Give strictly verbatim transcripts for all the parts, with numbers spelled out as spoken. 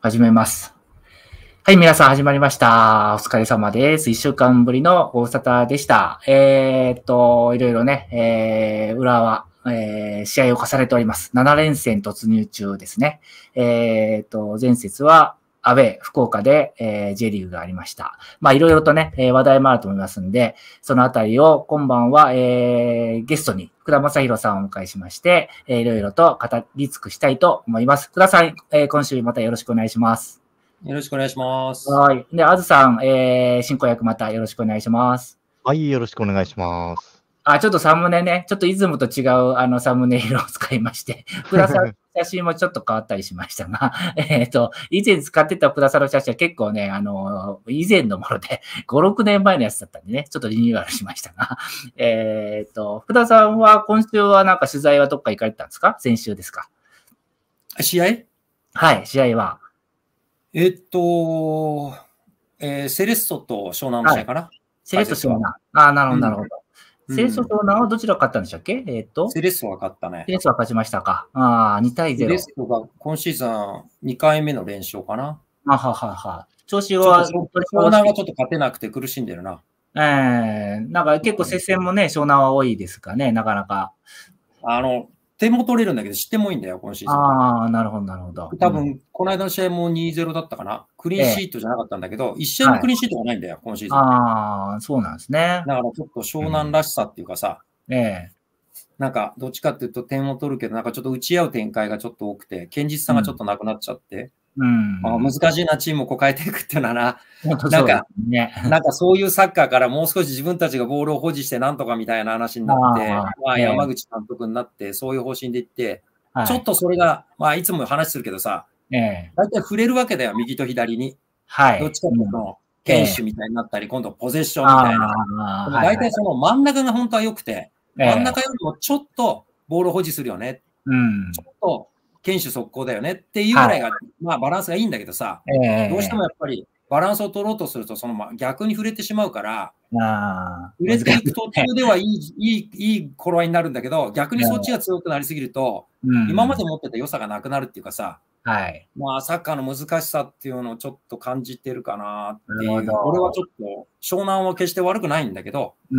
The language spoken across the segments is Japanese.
始めます。はい、皆さん始まりました。お疲れ様です。一週間ぶりのご無沙汰でした。えー、っと、いろいろね、えー、裏は、えー、試合を重ねております。なな連戦突入中ですね。えー、っと、前節は、アウェー、福岡で、えー、J リーグがありました。まあ、いろいろとね、えー、話題もあると思いますんで、そのあたりを今晩は、えー、ゲストに福田正宏さんをお迎えしまして、えー、いろいろと語り尽くしたいと思います。福田さん、えー、今週またよろしくお願いします。 よろしくお願いします。 はい。で、あずさん、えー、進行役またよろしくお願いします。 はい、よろしくお願いします。 あ、ちょっとサムネね、ちょっといつもと違うあのサムネイルを使いまして、福田さんの写真もちょっと変わったりしましたが、えっと、以前使ってた福田さんの写真は結構ね、あの、以前のもので、ご、ろくねんまえのやつだったんでね、ちょっとリニューアルしましたが、えっと、福田さんは今週はなんか取材はどっか行かれてたんですか？先週ですか？ 試合はい、試合は。 えっと、えー、セレッソと湘南の試合かな、はい、 セレッソ湘南。ああ、なるほど、なるほど。 うん、 セレッソ湘南はどちらが勝ったんでしたっけ？えっと。 セレッソが勝ったね。 セレッソは勝ちましたか。ああ、に対ゼロ。 セレッソが今シーズンにかいめの連勝かな。 あははは。調子は、 湘南はちょっと勝てなくて苦しんでるな。 ええー、なんか結構接戦もね、湘南は多いですかね、なかなか。 あの、点も取れるんだけど、失点もいいんだよ、今シーズン。 ああ、なるほど、なるほど。 多分、うん、この間の試合もにたいゼロだったかな。クリーンシートじゃなかったんだけど、いち、ええ、試合もクリーンシートがないんだよ、はい、今シーズン。 ああ、そうなんですね。 だからちょっと湘南らしさっていうかさ、 うん、ええ。 なんか、どっちかっていうと点を取るけど、なんかちょっと打ち合う展開がちょっと多くて、堅実さがちょっとなくなっちゃって、 うん、 あ難しいな、チームをこう変えていくっていうのはな、なんか、ね、なんかそういうサッカーからもう少し自分たちがボールを保持してなんとかみたいな話になって、あまあ、山口監督になって、そういう方針でいって、はい、ちょっとそれが、まあ、いつも話するけどさ、え大体触れるわけだよ、右と左に。はい、どっちかというと、堅守みたいになったり、今度ポゼッションみたいな。大体その真ん中が本当は良くて、真ん中よりもちょっとボールを保持するよね。うん、ちょっと堅守速攻だよねっていうぐらいが、はい、まあバランスがいいんだけどさ、えー、どうしてもやっぱりバランスを取ろうとすると、その逆に触れてしまうから、触れていく途中ではいい、いい、いい頃合いになるんだけど、逆にそっちが強くなりすぎると、うん、今まで持ってた良さがなくなるっていうかさ、はい、まあサッカーの難しさっていうのをちょっと感じてるかなっていう、俺はちょっと湘南は決して悪くないんだけど、うん、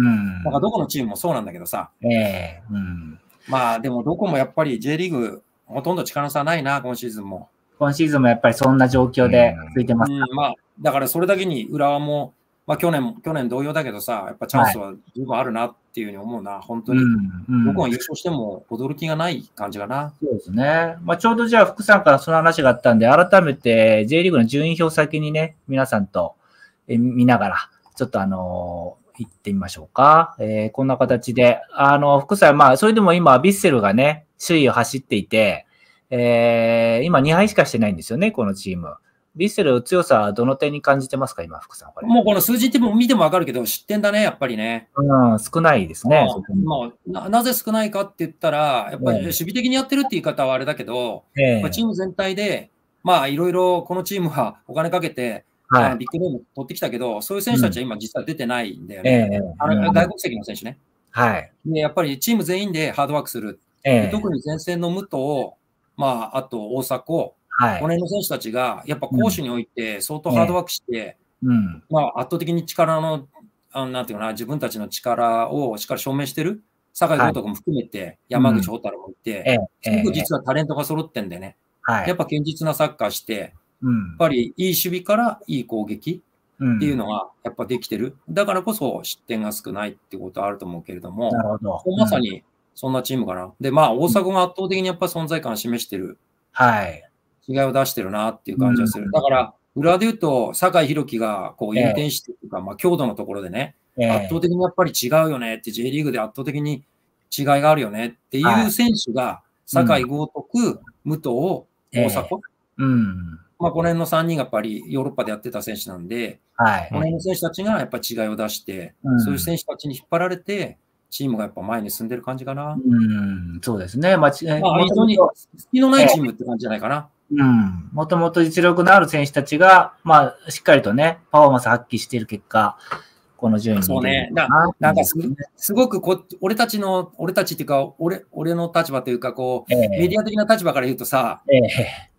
なんかどこのチームもそうなんだけどさ、えーうん、まあでもどこもやっぱり J リーグほとんど力差ないな、今シーズンも。 今シーズンもやっぱりそんな状況で続いてます、 うんうん、まあ、だからそれだけに浦和も、まあ去年、去年同様だけどさ、やっぱチャンスは十分あるなっていうふうに思うな、はい、本当に。どこが優勝しても驚きがない感じかな。 そうですね。まあちょうどじゃあ福さんからその話があったんで、改めて J リーグの順位表先にね、皆さんと見ながら、ちょっとあのー、行ってみましょうか。えー、こんな形で、あの、福さん、まあそれでも今、ヴィッセルがね、首位を走っていて、えー、今にはいしかしてないんですよね、このチーム。ヴィッセル強さはどの点に感じてますか、今、福さん。これもうこの数字って見てもわかるけど、失点だね、やっぱりね。 うん、少ないですね。 まあ、な, なぜ少ないかって言ったら、やっぱり守備的にやってるって言い方はあれだけど、えー、チーム全体で、まあ、いろいろこのチームはお金かけて、はい、ビッグネーム取ってきたけど、そういう選手たちは今実は出てないんだよね。うんえー、あの外国籍の選手ね。はい。で、やっぱりチーム全員でハードワークする。えー、特に前線の武藤、まあ、あと大迫、はい、この辺の選手たちが、やっぱ攻守において相当ハードワークして、うん、まあ、圧倒的に力の、あのなんていうかな、自分たちの力をしっかり証明してる、酒井豪徳も含めて、山口蛍もいて、すごく実はタレントが揃ってんでね、はい、やっぱ堅実なサッカーして、うん、やっぱりいい守備からいい攻撃っていうのがやっぱできてる。だからこそ失点が少ないってことはあると思うけれども、なるほど、まさにそんなチームかな。で、まあ、大迫が圧倒的にやっぱ存在感を示してる。はい。違いを出してるなっていう感じがする。うん、だから、裏で言うと、酒井宏樹がこう引転してというか、えー、まあ、強度のところでね、えー、圧倒的にやっぱり違うよねって、J リーグで圧倒的に違いがあるよねっていう選手が、酒井豪徳、武藤、大迫。えー、うん。まあ、この辺のさんにんがやっぱりヨーロッパでやってた選手なんで、はい、この辺の選手たちがやっぱり違いを出して、うん、そういう選手たちに引っ張られて、チームがやっぱ前に進んでる感じかな。 うん、そうですね。間違いない。 まあ、非常に隙のないチームって感じじゃないかな。 うん。もともと実力のある選手たちが、まあ、しっかりとね、パフォーマンス発揮している結果、この順位に。 そうね。ななんかす、すごくこ、俺たちの、俺たちっていうか、俺、俺の立場というか、こう、えー、メディア的な立場から言うとさ、えー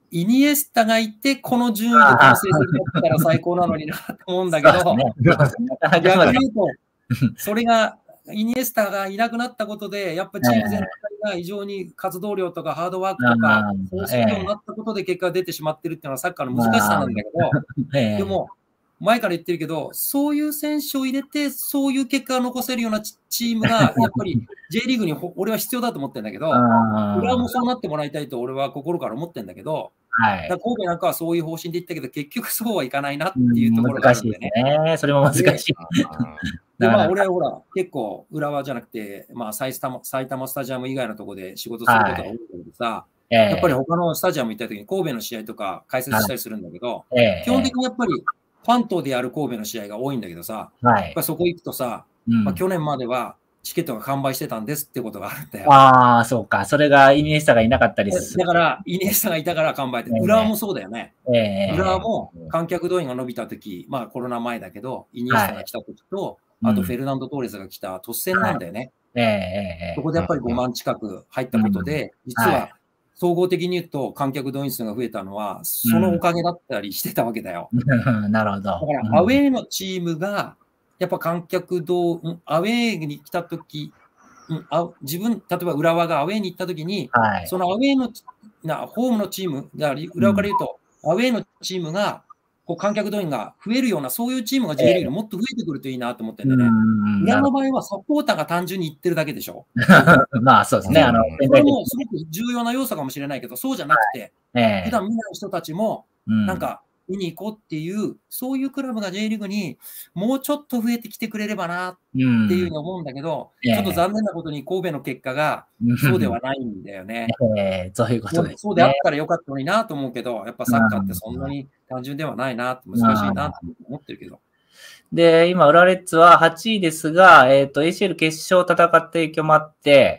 イニエスタがいて、この順位でこの成績だったら最高なのになと思うんだけど、ね、逆に言うと、それが、イニエスタがいなくなったことで、やっぱチーム全体が非常に活動量とかハードワークとか、そうするようになったことで結果が出てしまってるっていうのはサッカーの難しさなんだけど、でも、前から言ってるけど、そういう選手を入れて、そういう結果が残せるようなチームが、やっぱり J リーグに俺は必要だと思ってるんだけど、浦和もそうなってもらいたいと俺は心から思ってるんだけど、はい、だ神戸なんかはそういう方針で言ったけど、結局そうはいかないなっていうところがあるんでね。 難しいですね。それも難しい。 で、まあ、俺はほら、結構、浦和じゃなくて、まあ埼玉、埼玉スタジアム以外のところで仕事することが多いんだけどさ、はい、やっぱり他のスタジアム行った時に神戸の試合とか解説したりするんだけど、はい、基本的にやっぱり、ファントでやる神戸の試合が多いんだけどさ、はい、やっぱそこ行くとさ、うんまあ、去年まではチケットが完売してたんですってことがあるんだよ。 ああ、そうか。それがイニエスタがいなかったりする。だから、イニエスタがいたから完売って、浦和もそうだよね。えー、浦和も観客動員が伸びたとき、まあコロナ前だけど、イニエスタが来たときと、はい、あとフェルナンド・トーレスが来た突戦なんだよね。はいえー、そこでやっぱりごまん近く入ったことで、実は、総合的に言うと観客動員数が増えたのは、そのおかげだったりしてたわけだよ。 うん、なるほど。だから、アウェーのチームが、やっぱ観客動、アウェーに来たとき、あ自分、例えば浦和がアウェーに行ったときに、はい、そのアウェーのな、ホームのチーム、だから浦和から言うと、うん、アウェーのチームが、こう観客動員が増えるような、そういうチームが J リーグにもっと増えてくるといいなと思ってるんだよね。浦和の場合はサポーターが単純に行ってるだけでしょ。 まあそうですね。あの、 これもすごく重要な要素かもしれないけど、そうじゃなくて、はい、普段見ない人たちも、なんか、見に行こうっていう、そういうクラブが J リーグにもうちょっと増えてきてくれればなっていうふうに思うんだけど、うん、ちょっと残念なことに神戸の結果がそうではないんだよね。 えー、そういうことです、ね、 そうであったらよかったのになと思うけど、やっぱサッカーってそんなに単純ではないな、難しいなと思ってるけど。 で、今、浦和レッズははちいですが、えっと、エーシーエル 決勝を戦った影響もあって、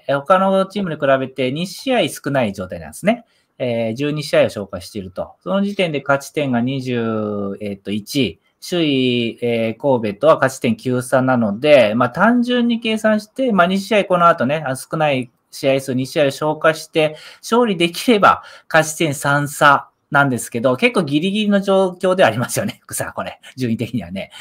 他のチームに比べてに試合少ない状態なんですね。えー、じゅうに試合を消化していると。その時点で勝ち点がにじゅういち、首位、えー、神戸とは勝ち点きゅうさんなので、まあ単純に計算して、まあに試合この後ね、少ない試合数に試合を消化して、勝利できれば勝ち点さん差なんですけど、結構ギリギリの状況ではありますよね、福さん、これ。順位的にはね。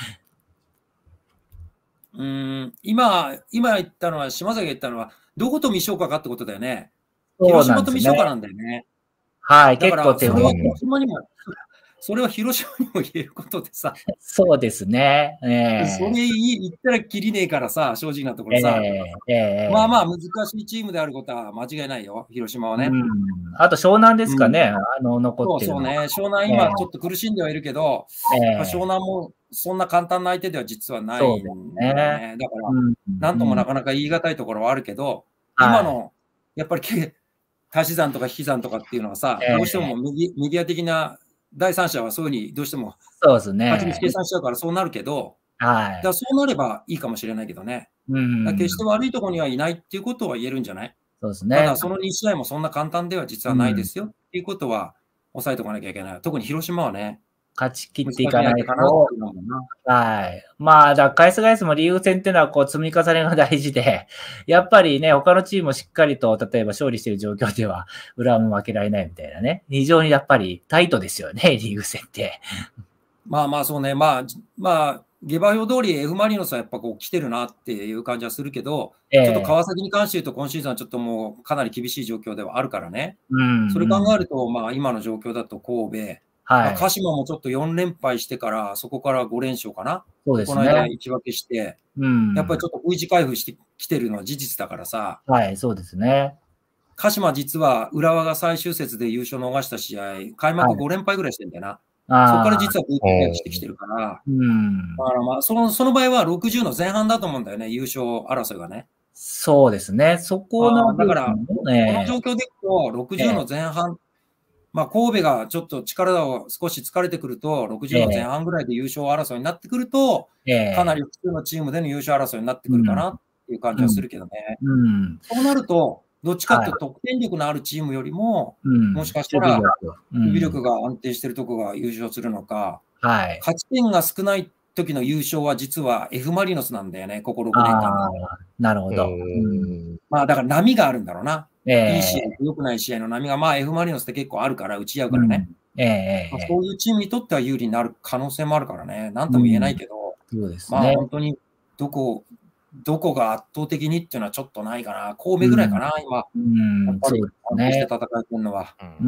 うーん、今、今言ったのは、島崎が言ったのは、どこと未消化かってことだよね。広島と未消化なんだよね。 はい、 結構手強い。それは広島にも言えることでさ。 そうですね。えー、 それ言ったらきりねえからさ、正直なところさ。えーえー、まあまあ難しいチームであることは間違いないよ、広島はね。うん、 あと湘南ですかね、うん、あの残ってるそうそうね、湘南今ちょっと苦しんではいるけど、えーまあ、湘南もそんな簡単な相手では実はないんだよね。だから、うん、なんともなかなか言い難いところはあるけど、うん、今の、やっぱり足し算とか引き算とかっていうのはさ、えー、どうしてもメディ、メディア的な第三者はそういうふうにどうしてもそうですね。 勝ちに計算しちゃうからそうなるけど、はい、だからそうなればいいかもしれないけどね。うん、決して悪いところにはいないっていうことは言えるんじゃない？ そうですね。 ただそのに試合もそんな簡単では実はないですよ、うん、っていうことは抑えておかなきゃいけない。特に広島はね。 勝ち切っていかないと。はい。まあ、だから返す返すもリーグ戦っていうのはこう積み重ねが大事で、やっぱりね、他のチームもしっかりと、例えば勝利している状況では、裏も負けられないみたいなね。非常にやっぱりタイトですよね、リーグ戦って。 まあまあそうね、まあ、まあ、下馬評通り F マリノスはやっぱこう来てるなっていう感じはするけど、えー、ちょっと川崎に関して言うと今シーズンはちょっともうかなり厳しい状況ではあるからね。うん、うん、それ考えると、まあ今の状況だと神戸、はい、鹿島もちょっとよん連敗してから、そこからご連勝かな。 そうですね。 この間いち分けして、うん、やっぱりちょっと V 字回復してきてるのは事実だからさ。 はい、そうですね。 鹿島実は浦和が最終節で優勝逃した試合、開幕ご連敗ぐらいしてんだよな。はい、そこから実は V 字回復してきてるから、うん、だからまあその、その場合はろくじゅうの前半だと思うんだよね、優勝争いがね。 そうですね。そこの、 だから、この状況でいくと、ろくじゅうの前半、えーまあ、神戸がちょっと力を少し疲れてくると、ろくじゅうの前半ぐらいで優勝争いになってくると、えー、かなり普通のチームでの優勝争いになってくるかなっていう感じはするけどね。うんうん、そうなると、どっちかっていうと得点力のあるチームよりも、はい、もしかしたら、守備力が安定してるところが優勝するのか、はい、勝ち点が少ない時の優勝は実は F ・マリノスなんだよね、こころくねんかん。 なるほど。 まあだから波があるんだろうな。えー、いい試合と良くない試合の波が、まあ F ・マリノスって結構あるから、打ち合うからね。うん、えーまあ、そういうチームにとっては有利になる可能性もあるからね。なんとも言えないけど、 うん、そうですね、 まあ本当にどこ、どこが圧倒的にっていうのはちょっとないかな。神戸ぐらいかな、うん、今。うん、やっぱり安定して戦えてるのは。 うん。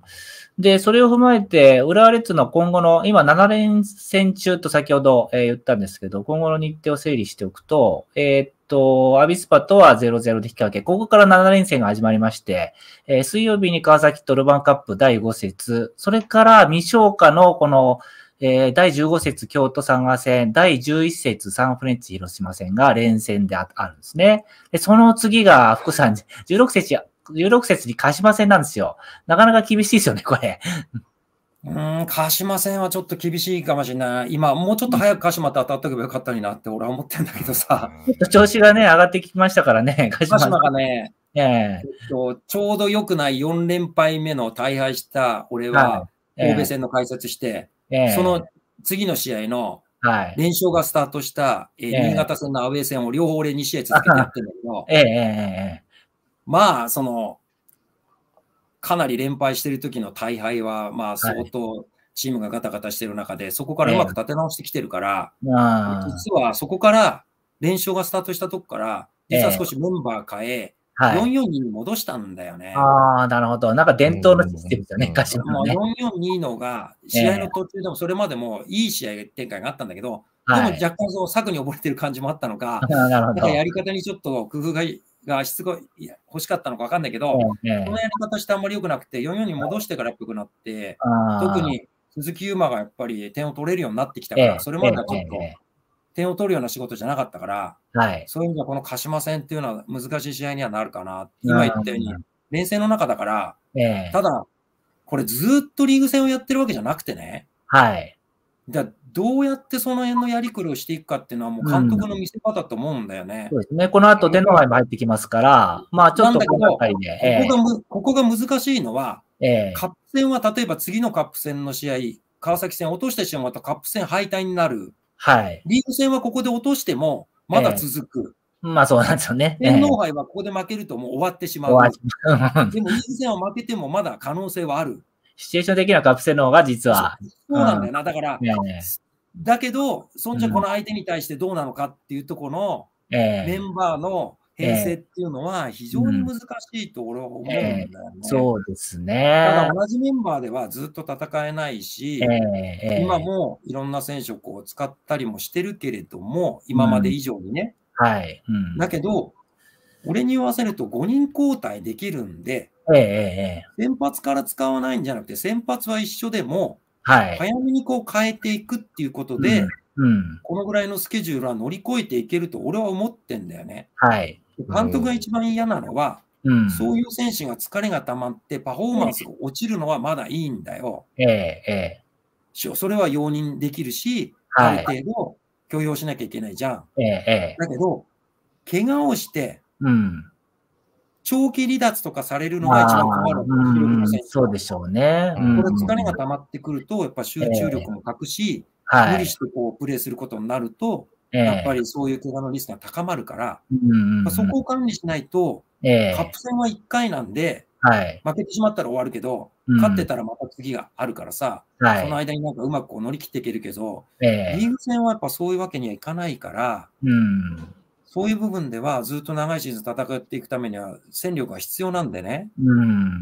で、それを踏まえて、浦和レッズの今後の、今なな連戦中と先ほど、えー、言ったんですけど、今後の日程を整理しておくと、えー、っと、アビスパとは ゼロゼロ で引き分け、ここからなな連戦が始まりまして、えー、水曜日に川崎とルヴァンカップだいご節、それから未消化のこの、えー、だいじゅうご節京都佐賀戦、だいじゅういち節サンフレッチェ広島戦が連戦で あ, あるんですね。で、その次が福さん、じゅうろく節、じゅうろく節に鹿島戦なんですよ。なかなか厳しいですよね、これ。 うーん、鹿島戦はちょっと厳しいかもしれない。今、もうちょっと早く鹿島と当たっておけばよかったのになって俺は思ってんだけどさ。 ちょっと調子がね、上がってきましたからね、 鹿島。鹿島がね、 えーえっと、ちょうど良くないよん連敗目の大敗した俺は、神戸戦の解説して、えー、その次の試合の連勝がスタートした、えーえー、新潟戦のアウェー戦を両方俺に試合続けてやってるんだけど、 えーえー、 まあ、その、かなり連敗してる時の大敗は、まあ相当チームがガタガタしてる中で、はい、そこからうまく立て直してきてるから、えー、実はそこから連勝がスタートしたとこから、実は少しメンバー変え、はい、よんよんにに戻したんだよね。 ああ、なるほど。なんか伝統のシステムですよね、鹿島のね。 よんよんにのが、試合の途中でもそれまでもいい試合展開があったんだけど、はい、でも若干その策に溺れてる感じもあったのか、なんかやり方にちょっと工夫ががしつこい欲しかったのか分かんないけど、えー、このやり方してあんまり良くなくて、よんよんに戻してから良くなって、特に鈴木優馬がやっぱり点を取れるようになってきたから、えー、それまではちょっと点を取るような仕事じゃなかったから、はい、そういう意味ではこの鹿島戦っていうのは難しい試合にはなるかな。今言ったように、連戦の中だから、えー、ただ、これずっとリーグ戦をやってるわけじゃなくてね。 はい。 じゃあどうやってその辺のやりくりをしていくかっていうのはもう監督の見せ方だと思うんだよね。 うん、そうですね。この後天皇杯も入ってきますから、まあちょっとこの辺りで。 えー、ここがむ、ここが難しいのは、えー、カップ戦は例えば次のカップ戦の試合、川崎戦落としてしまうとカップ戦敗退になる。 はい。 リーグ戦はここで落としてもまだ続く。 えー、まあそうなんですよね。 天皇杯はここで負けるともう終わってしまう。でもリーグ戦は負けてもまだ可能性はある。 シチュエーション的なカップ戦の方が実は。 そう、そうなんだよな。だから、ね、だけど、そんじゃこの相手に対してどうなのかっていうところのメンバーの編成っていうのは非常に難しいと俺は思うんだよね。 えーえー、そうですね。 ただ同じメンバーではずっと戦えないし、えー、今もいろんな選手をこう使ったりもしてるけれども、今まで以上にね。 うん、はい、 うん。だけど、俺に言わせるとごにん交代できるんで、 えー、 先発から使わないんじゃなくて、先発は一緒でも、 はい、 早めにこう変えていくっていうことで、 うんうん、 このぐらいのスケジュールは乗り越えていけると俺は思ってんだよね。 はい。 監督が一番嫌なのは、うん、そういう選手が疲れが溜まってパフォーマンスが落ちるのはまだいいんだよ。 ええええ、それは容認できるし、はい、ある程度許容しなきゃいけないじゃん。 ええ、 だけど、怪我をして、 うん長期離脱とかされるのが一番困る。 うん、そうでしょうね。 これ疲れが溜まってくると、やっぱ集中力も欠くし、えーはい、無理してこうプレーすることになると、えー、やっぱりそういう怪我のリスクが高まるから、うん、そこを管理しないと、えー、カップ戦はいっかいなんで、はい、負けてしまったら終わるけど、うん、勝ってたらまた次があるからさ、はい、その間になんかうまくこう乗り切っていけるけど、えー、リーグ戦はやっぱそういうわけにはいかないから、うんそういう部分ではずっと長いシーズン戦っていくためには戦力が必要なんでね。うん。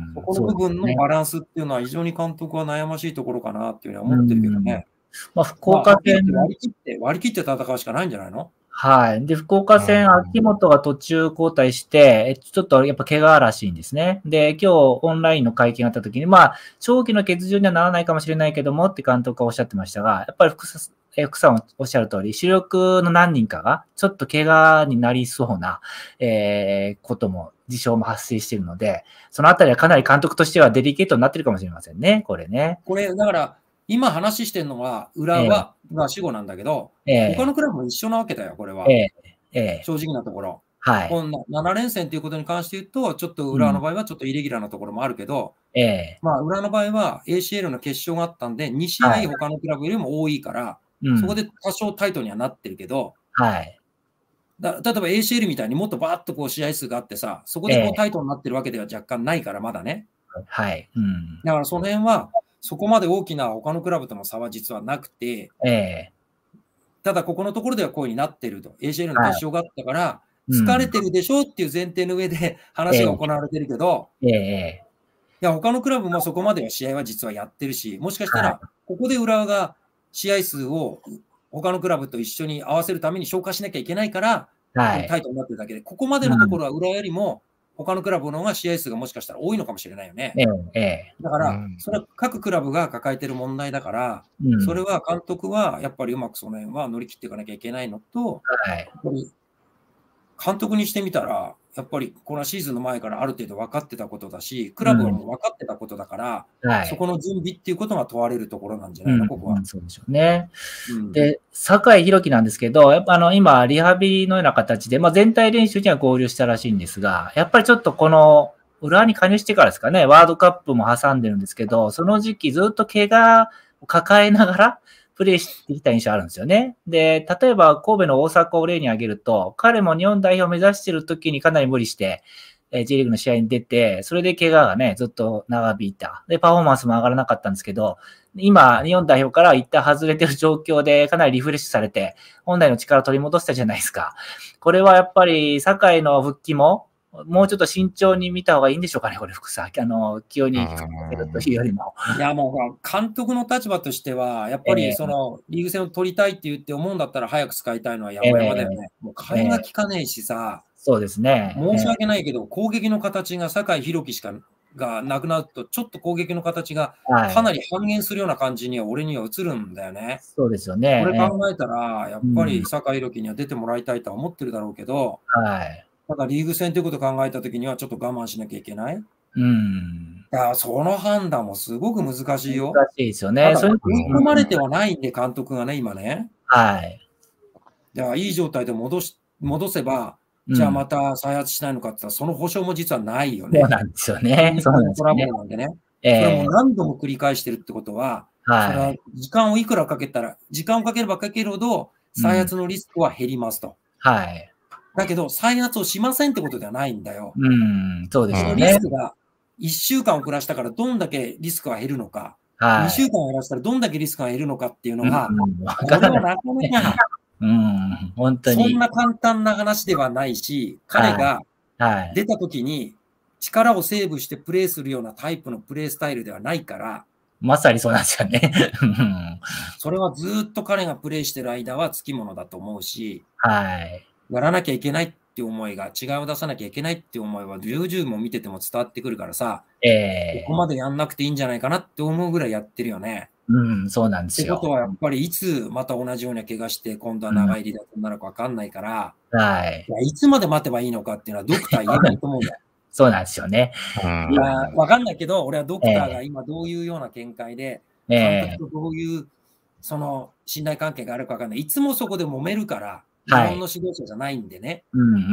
そこの部分のバランスっていうのは非常に監督は悩ましいところかなっていうふうに思ってるけどね。 まあ、福岡戦、 まあ、割り切って、割り切って戦うしかないんじゃないの？ はい。で、福岡戦、秋元が途中交代して、ちょっとやっぱ怪我らしいんですね。で、今日オンラインの会見があった時に、まあ、長期の欠場にはならないかもしれないけどもって監督がおっしゃってましたが、やっぱり福福さんおっしゃる通り、主力の何人かがちょっと怪我になりそうな、えー、ことも、事象も発生しているので、そのあたりはかなり監督としてはデリケートになっているかもしれませんね、これね。 これ、だから、今話してるのは、浦和が主語なんだけど、えー、他のクラブも一緒なわけだよ、これは。えーえー、正直なところ。はい。このなな連戦ということに関して言うと、ちょっと浦和の場合はちょっとイレギュラーなところもあるけど、うん、えー、まあ、浦和の場合は エーシーエル の決勝があったんで、に試合他のクラブよりも多いから、 うん、 そこで多少タイトにはなってるけど、 はい。 だ例えば エーシーエル みたいにもっとバーッとこう試合数があってさ、そこでこうタイトになってるわけでは若干ないから、まだね。 はい。うん、 だからその辺は、そこまで大きな他のクラブとの差は実はなくて、 えー、 ただここのところではこうになってると。エーシーエル の決勝があったから、はい、 うん、 疲れてるでしょっていう前提の上で話が行われてるけど、 えーえーいや、他のクラブもそこまでは試合は実はやってるし、もしかしたら、ここで浦和が試合数を他のクラブと一緒に合わせるために消化しなきゃいけないから、 はい、 タイトになってるだけで、ここまでのところは浦和よりも、他のクラブの方が試合数がもしかしたら多いのかもしれないよね。 ええ、 だから、それは各クラブが抱えてる問題だから、うん、それは監督はやっぱりうまくその辺は乗り切っていかなきゃいけないのと、 はい、 やっぱり監督にしてみたら、やっぱりこのシーズンの前からある程度分かってたことだし、クラブはもう分かってたことだから、うん、はい、そこの準備っていうことが問われるところなんじゃないの、うん、ここは、 うん。そうでしょうね。うん、で、酒井宏樹なんですけど、やっぱあの今、リハビリのような形で、まあ、全体練習には合流したらしいんですが、やっぱりちょっとこの、浦和に加入してからですかね、ワールドカップも挟んでるんですけど、その時期ずっと怪我を抱えながら、プレーしてきた印象あるんですよね。で、例えば神戸の大迫を例に挙げると、彼も日本代表を目指している時にかなり無理して、えー、J リーグの試合に出て、それで怪我がね、ずっと長引いた。で、パフォーマンスも上がらなかったんですけど、今、日本代表から一旦外れてる状況で、かなりリフレッシュされて、本来の力を取り戻したじゃないですか。これはやっぱり、酒井の復帰も、もうちょっと慎重に見た方がいいんでしょうかね、これ、福さん。あの、気をに引きつけるというよりも。 いや、もう、監督の立場としては、やっぱり、その、リーグ戦を取りたいって言って思うんだったら、早く使いたいのは山々だよね。えー、もう、替えが効かねえしさ、 えー、そうですね。 申し訳ないけど、えー、攻撃の形が酒井宏樹しか、がなくなると、ちょっと攻撃の形がかなり半減するような感じには、俺には映るんだよね。 そうですよね。 これ考えたら、やっぱり酒井宏樹には出てもらいたいとは思ってるだろうけど、 はい。 ただリーグ戦ということを考えたときにはちょっと我慢しなきゃいけない。 うん。 だからその判断もすごく難しいよ。 難しいですよね。 追い込まれてはないんで、監督がね、今ね。 はい。 だからいい状態で戻し、戻せば、じゃあまた再発しないのかって言ったら、その保証も実はないよね。 そうなんですよね。 そうなんですよね。トラブルなんでね。それも何度も繰り返してるってことは、 はい、 それは時間をいくらかけたら、時間をかければかけるほど、再発のリスクは減りますと。 うん、はい。 だけど、再発をしませんってことではないんだよ。 うん、そうですね。 そのリスクがいっしゅうかん遅らしたからどんだけリスクが減るのか、はい、にしゅうかん遅らしたらどんだけリスクが減るのかっていうのが、うん、これはなかなか、 うん、本当に。 そんな簡単な話ではないし、彼が出た時に力をセーブしてプレーするようなタイプのプレースタイルではないから、 まさにそうなんですよね。 それはずっと彼がプレーしてる間はつきものだと思うし、 はい。 やらなきゃいけないって思いが、違いを出さなきゃいけないって思いは、重々も見てても伝わってくるからさ、 えー、 ここまでやんなくていいんじゃないかなって思うぐらいやってるよね。 うん、そうなんですよ。 ってことは、やっぱりいつまた同じような怪我して、今度は長い離脱になるか分かんないから、 うん、はい。 いや、いつまで待てばいいのかっていうのは、ドクター言えないと思うんだよ。 そうなんですよね。 いや、分かんないけど、俺はドクターが今どういうような見解で、監督とどういう、その、信頼関係があるか分かんない。いつもそこで揉めるから、日本の指導者じゃないんでね。 うんうんうんうん。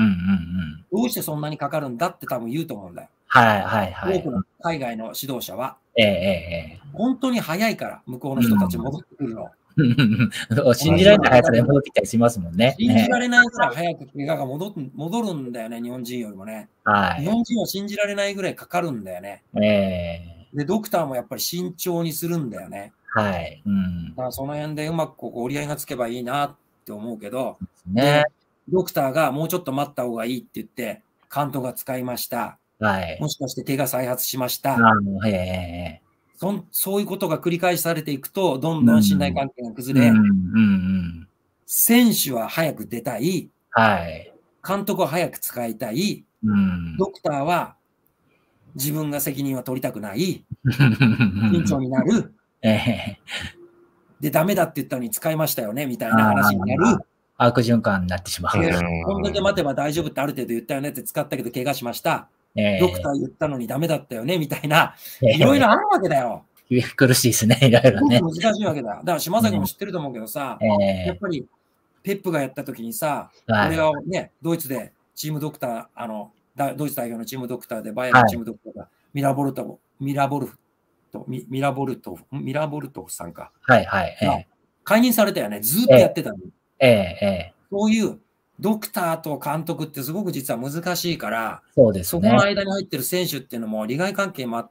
どうしてそんなにかかるんだって多分言うと思うんだよ。 はいはいはい。 多くの海外の指導者は。 ええええ。 本当に早いから、向こうの人たち戻ってくるの。 信じられない速さで戻ってきたりしますもんね。 信じられないぐらい早く怪我が戻戻るんだよね、日本人よりもね。 はい。 日本人は信じられないぐらいかかるんだよね。 ええ。で、ドクターもやっぱり慎重にするんだよね。 はい。うん。 だからその辺でうまくこう折り合いがつけばいいなって思うけど、 ね、 ドクターがもうちょっと待った方がいいって言って、監督が使いました。 はい。 もしかして手が再発しました。 あの、えー、 そ, そういうことが繰り返されていくと、どんどん信頼関係が崩れ、 うんうんうん、 選手は早く出たい、 はい、 監督は早く使いたい、 うん、 ドクターは自分が責任は取りたくない、慎重になる、 えー、で、ダメだって言ったのに使いましたよね、みたいな話になる。 悪循環になってしまう。 こんだけ待てば大丈夫ってある程度言ったよねって使ったけど怪我しました。 えー、 ドクター言ったのにダメだったよねみたいな、いろいろあるわけだよ。 えー、苦しいですね、いろいろね。 難しいわけだ。だから島崎も知ってると思うけどさ、えー、やっぱりペップがやった時にさ、はい、俺がね、ドイツでチームドクター、あの、ドイツ代表のチームドクターで、バイエルのチームドクターが、はい、ミラボルト、ミラボルト、ミラボルト、ミラボルトフさんか。 はいはい。えー解任されたよね。ずーっとやってたのに。 ええ、ええ。 そういうドクターと監督ってすごく実は難しいから、 そうですね。 そこの間に入ってる選手っていうのも利害関係もあって、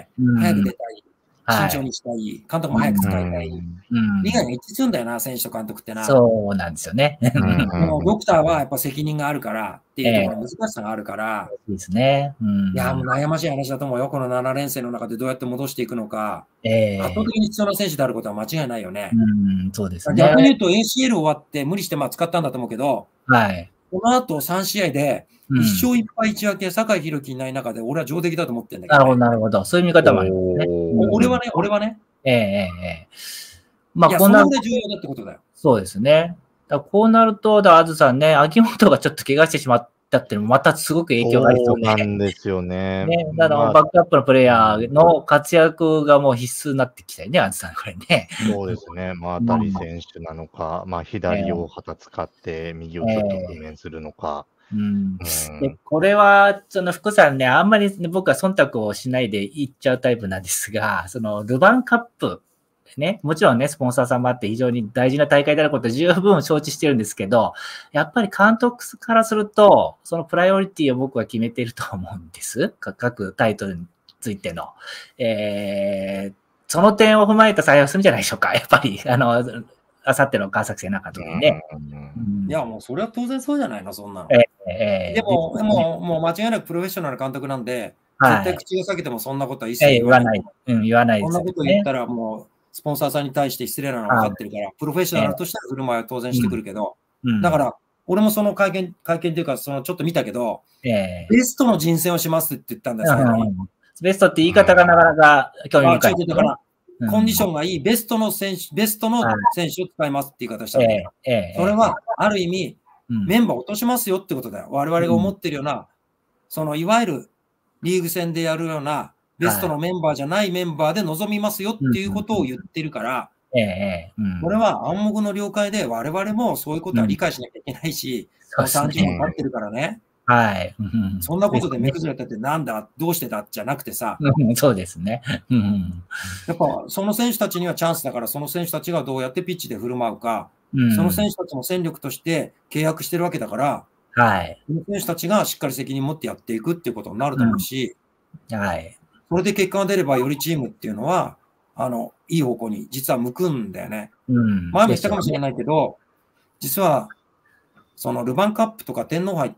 うん、 早く出たい、 はい、 慎重にしたい、監督も早く使いたい。 うん、 利害が一致するんだよな、選手と監督ってな。 そうなんですよね。 ドクターはやっぱ責任があるからっていうところの難しさがあるから、 ええ、いいですね。うん、 いや、もう悩ましい話だと思うよ。このなな連戦の中でどうやって戻していくのか。 ええ、 圧倒的に必要な選手であることは間違いないよね。 うん、そうですね。 逆に言うと エーシーエル 終わって無理してまあ使ったんだと思うけど、 はい。 この後さん試合でいち勝いっ敗いち分け、酒井宏樹いない中で俺は上出来だと思ってるんだけど、ね。 なるほど、なるほど。そういう見方もありますね。 俺はね、俺はね。 ええ、ええ。まあ、こんな。それで重要だってことだよ。 そうですね。だこうなると、だあずさんね、秋元がちょっと怪我してしまったっていうのもまたすごく影響がありそうで。 そうなんですよね。 ね、だからバックアップのプレイヤーの活躍がもう必須になってきたよね、あずさん、これね。 そうですね。まあ、当たり選手なのか、まあ、左を旗使って右をちょっと工面するのか。 うん、でこれは、その福さんね、あんまり、ね、僕は忖度をしないで言っちゃうタイプなんですが、そのルヴァンカップ、ね、もちろんね、スポンサーさんもあって非常に大事な大会であることを十分承知してるんですけど、やっぱり監督からすると、そのプライオリティを僕は決めていると思うんです。各タイトルについての。えー、その点を踏まえた採用するんじゃないでしょうか。やっぱり、あの、あさっての川崎戦なんか特にね。 うん、いや、もうそれは当然そうじゃないの、そんなの。 えーえー、でも、でも、もう間違いなくプロフェッショナル監督なんで、はい、絶対口を裂けてもそんなことは一切言わない。うん、言わないです、 ね。そんなこと言ったらもう、スポンサーさんに対して失礼なの分かってるから、プロフェッショナルとしての振る舞いは当然してくるけど、うんうん、だから、俺もその会見、会見というか、そのちょっと見たけど、えー、ベストの人選をしますって言ったんだよ、最後に。 ベストって言い方がなかなか興味深い、 ね。だから、コンディションがいい、ベストの選手、ベストの選手を使いますって言い方したんだよ。えー、それは、ある意味、メンバー落としますよってことだよ。我々が思ってるような、そのいわゆるリーグ戦でやるような、ベストのメンバーじゃないメンバーで臨みますよっていうことを言ってるから、これは暗黙の了解で我々もそういうことは理解しなきゃいけないし、もうさんじゅうねん経ってるからね。 はい。 そんなことで目崩れたってなんだ、どうしてだじゃなくてさ。 そうですね。 やっぱその選手たちにはチャンスだから、その選手たちがどうやってピッチで振る舞うか、その選手たちも戦力として契約してるわけだから、 はい。 その選手たちがしっかり責任持ってやっていくっていうことになると思うし、 はい。 それで結果が出れば、よりチームっていうのは、あの、いい方向に実は向くんだよね。うん、前も言ったかもしれないけど、実は、そのルヴァンカップとか天皇杯って、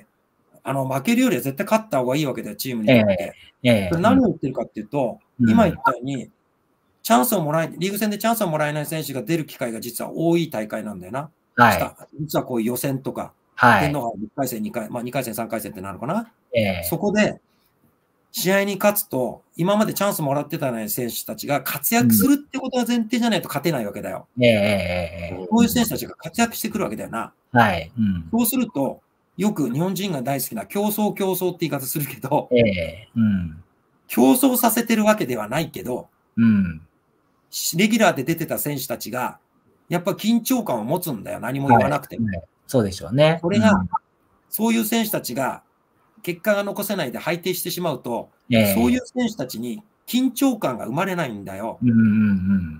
あの、負けるよりは絶対勝った方がいいわけだよ、チームにとって。えーえー、それ何を言ってるかっていうと、うん、今言ったように、チャンスをもらえ、リーグ戦でチャンスをもらえない選手が出る機会が実は多い大会なんだよな。はい。実はこういう予選とか、はい、天皇杯いっかい戦、にかい、まあにかい戦、さんかい戦ってなるかな。えー、そこで、試合に勝つと、今までチャンスもらってたね選手たちが活躍するってことが前提じゃないと勝てないわけだよ。えー、こういう選手たちが活躍してくるわけだよな。はい。うん、そうすると、よく日本人が大好きな競争競争って言い方するけど、えーうん、競争させてるわけではないけど、うん、レギュラーで出てた選手たちが、やっぱ緊張感を持つんだよ。何も言わなくても。はい、 そうでしょうね。 これが、うん、そういう選手たちが、結果が残せないで敗退してしまうと、えー、そういう選手たちに緊張感が生まれないんだよ。うんうんうん、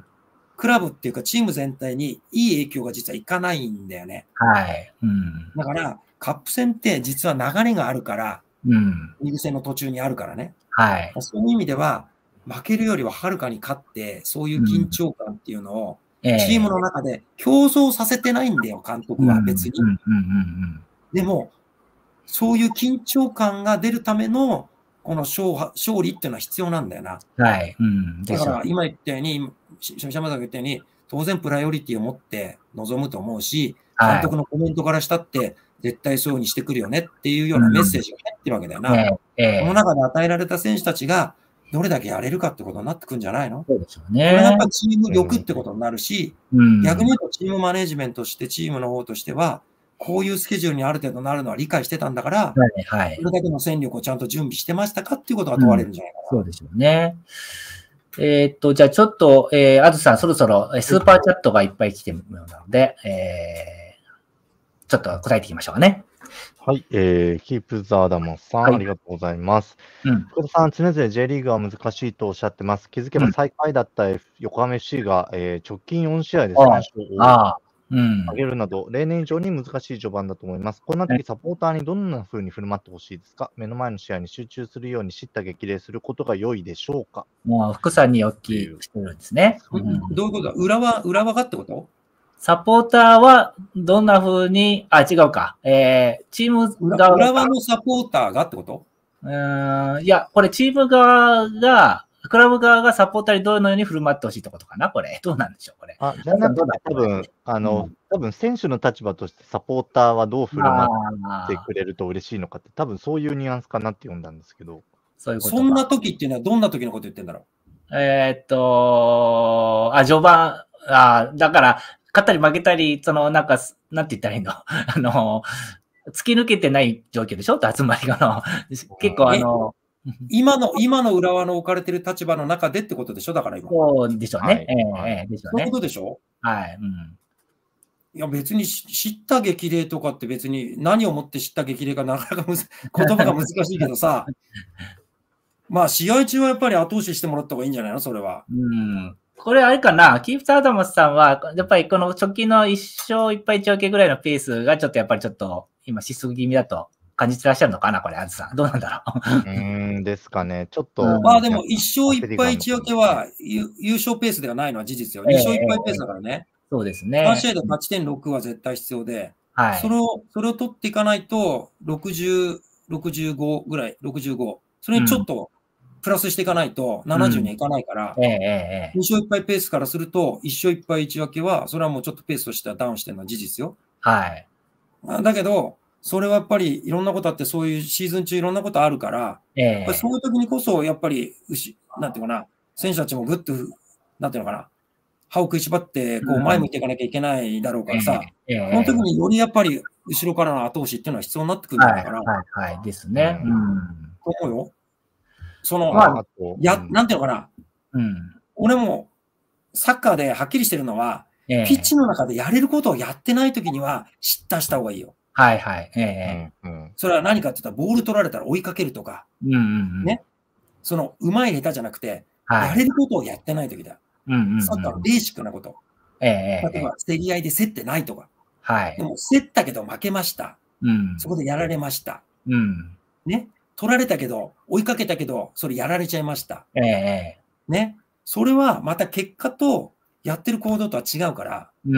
クラブっていうかチーム全体にいい影響が実はいかないんだよね。はい。うん、だから、カップ戦って実は流れがあるから、うん、リーグ戦の途中にあるからね。はい。そういう意味では、負けるよりははるかに勝って、そういう緊張感っていうのを、チームの中で競争させてないんだよ、監督は別に。でも、そういう緊張感が出るための、この 勝, 勝利っていうのは必要なんだよな。はい。うん、だから今言ったように、シャマさんが言ったように、当然プライオリティを持って臨むと思うし、監督のコメントからしたって、絶対そういう風にしてくるよねっていうようなメッセージが入ってるわけだよな。うんえー、この中で与えられた選手たちが、どれだけやれるかってことになってくるんじゃないの？ そうでしょうね。 これがやっぱチーム力ってことになるし、うん、逆に言うとチームマネジメントとして、チームの方としては、こういうスケジュールにある程度なるのは理解してたんだから、はいはい、それだけの戦力をちゃんと準備してましたかっていうことが問われるんじゃないかな。 うん、そうでしょうね。えー、っと、じゃあちょっと、えー、あずさん、そろそろスーパーチャットがいっぱい来てるので、えー、ちょっと答えていきましょうかね。 はい、えー、キープザーダモンさん、はい、ありがとうございます。うん、福田さん、常々 J リーグは難しいとおっしゃってます。気づけば最下位だった、F 横浜 エフシー が、えー、直近よん試合でさん勝を挙げるなど、例年以上に難しい序盤だと思います。こんな時、サポーターにどんな風に振る舞ってほしいですか？目の前の試合に集中するように叱咤激励することが良いでしょうか？ もう、福さんにお聞きしてるんですね。 うん、どういうことだ？裏は、裏はがってこと？ サポーターはどんな風に、あ、違うか。えー、チーム側。裏側のサポーターがってこと？ うーん、いや、これチーム側が、クラブ側がサポーターにどのように振る舞ってほしいってことかな、これ。どうなんでしょう、これ。 あ、じゃなくて、多分、あの、うん、多分選手の立場としてサポーターはどう振る舞ってくれると嬉しいのかって、多分そういうニュアンスかなって読んだんですけど。 そういうことか。そんな時っていうのはどんな時のこと言ってんだろう？えー、っと、あ、序盤、あ、だから、勝ったり負けたり、その、なんか、なんて言ったらいいのあの、突き抜けてない状況でしょ？集まりがの。結構あの、 今の、今の浦和の置かれてる立場の中でってことでしょ？だから今。 そうでしょうね。はい、ええー、でしょうね。 そういうことでしょ？ はい。うん。 いや、別に叱咤激励とかって別に何をもって叱咤激励かなかなかむず言葉が難しいけどさ、まあ試合中はやっぱり後押ししてもらった方がいいんじゃないの？それは。 うん。これあれかな、キープスアダムスさんは、やっぱりこの直近のいっ勝いっ敗いち分けぐらいのペースがちょっとやっぱりちょっと今失速気味だと感じてらっしゃるのかな、これ、あずさん。どうなんだろう。 うーんですかね。ちょっと。 まあでもいっ勝いっ敗いち分けは優勝ペースではないのは事実よ。に勝いっ敗ペースだからね。 そうですね。 さん試合で勝ち点ろくは絶対必要で、はい、それを、それを取っていかないと、ろくじゅう、ろくじゅうごぐらい、ろくじゅうご。それにちょっとプラスしていかないとななじゅうにいかないから、うん、ええ、に勝いっ敗ペースからすると、いっ勝いっ敗いち分けは、それはもうちょっとペースとしてはダウンしてるのは事実よ。 はい。 だけど、それはやっぱりいろんなことあって、そういうシーズン中いろんなことあるから、ええ、そういう時にこそ、やっぱり、なんていうかな、選手たちもぐっと、なんていうのかな、歯を食いしばって、こう、前向いていかなきゃいけないだろうからさ、うんえー、その時によりやっぱり、後ろからの後押しっていうのは必要になってくるんだから。 はい、はい、はい、ですね。うん。 と思うよ。その、まあ、や、なんていうのかな。うん。俺も、サッカーではっきりしてるのは、えー、ピッチの中でやれることをやってない時には、叱咤した方がいいよ。 はい、はい。えー、うん。それは何かって言ったら、ボール取られたら追いかけるとか、うんうんうん、ね。その、うまい下手じゃなくて、はい、やれることをやってない時だ。うんうんうん、サッカーのベーシックなこと。えー、例えば、競り合いで競ってないとか。はい。でも、競ったけど負けました。うん。そこでやられました。うん。ね。取られたけど、追いかけたけど、それやられちゃいました。ええー。ね。それは、また結果と、やってる行動とは違うから、うん。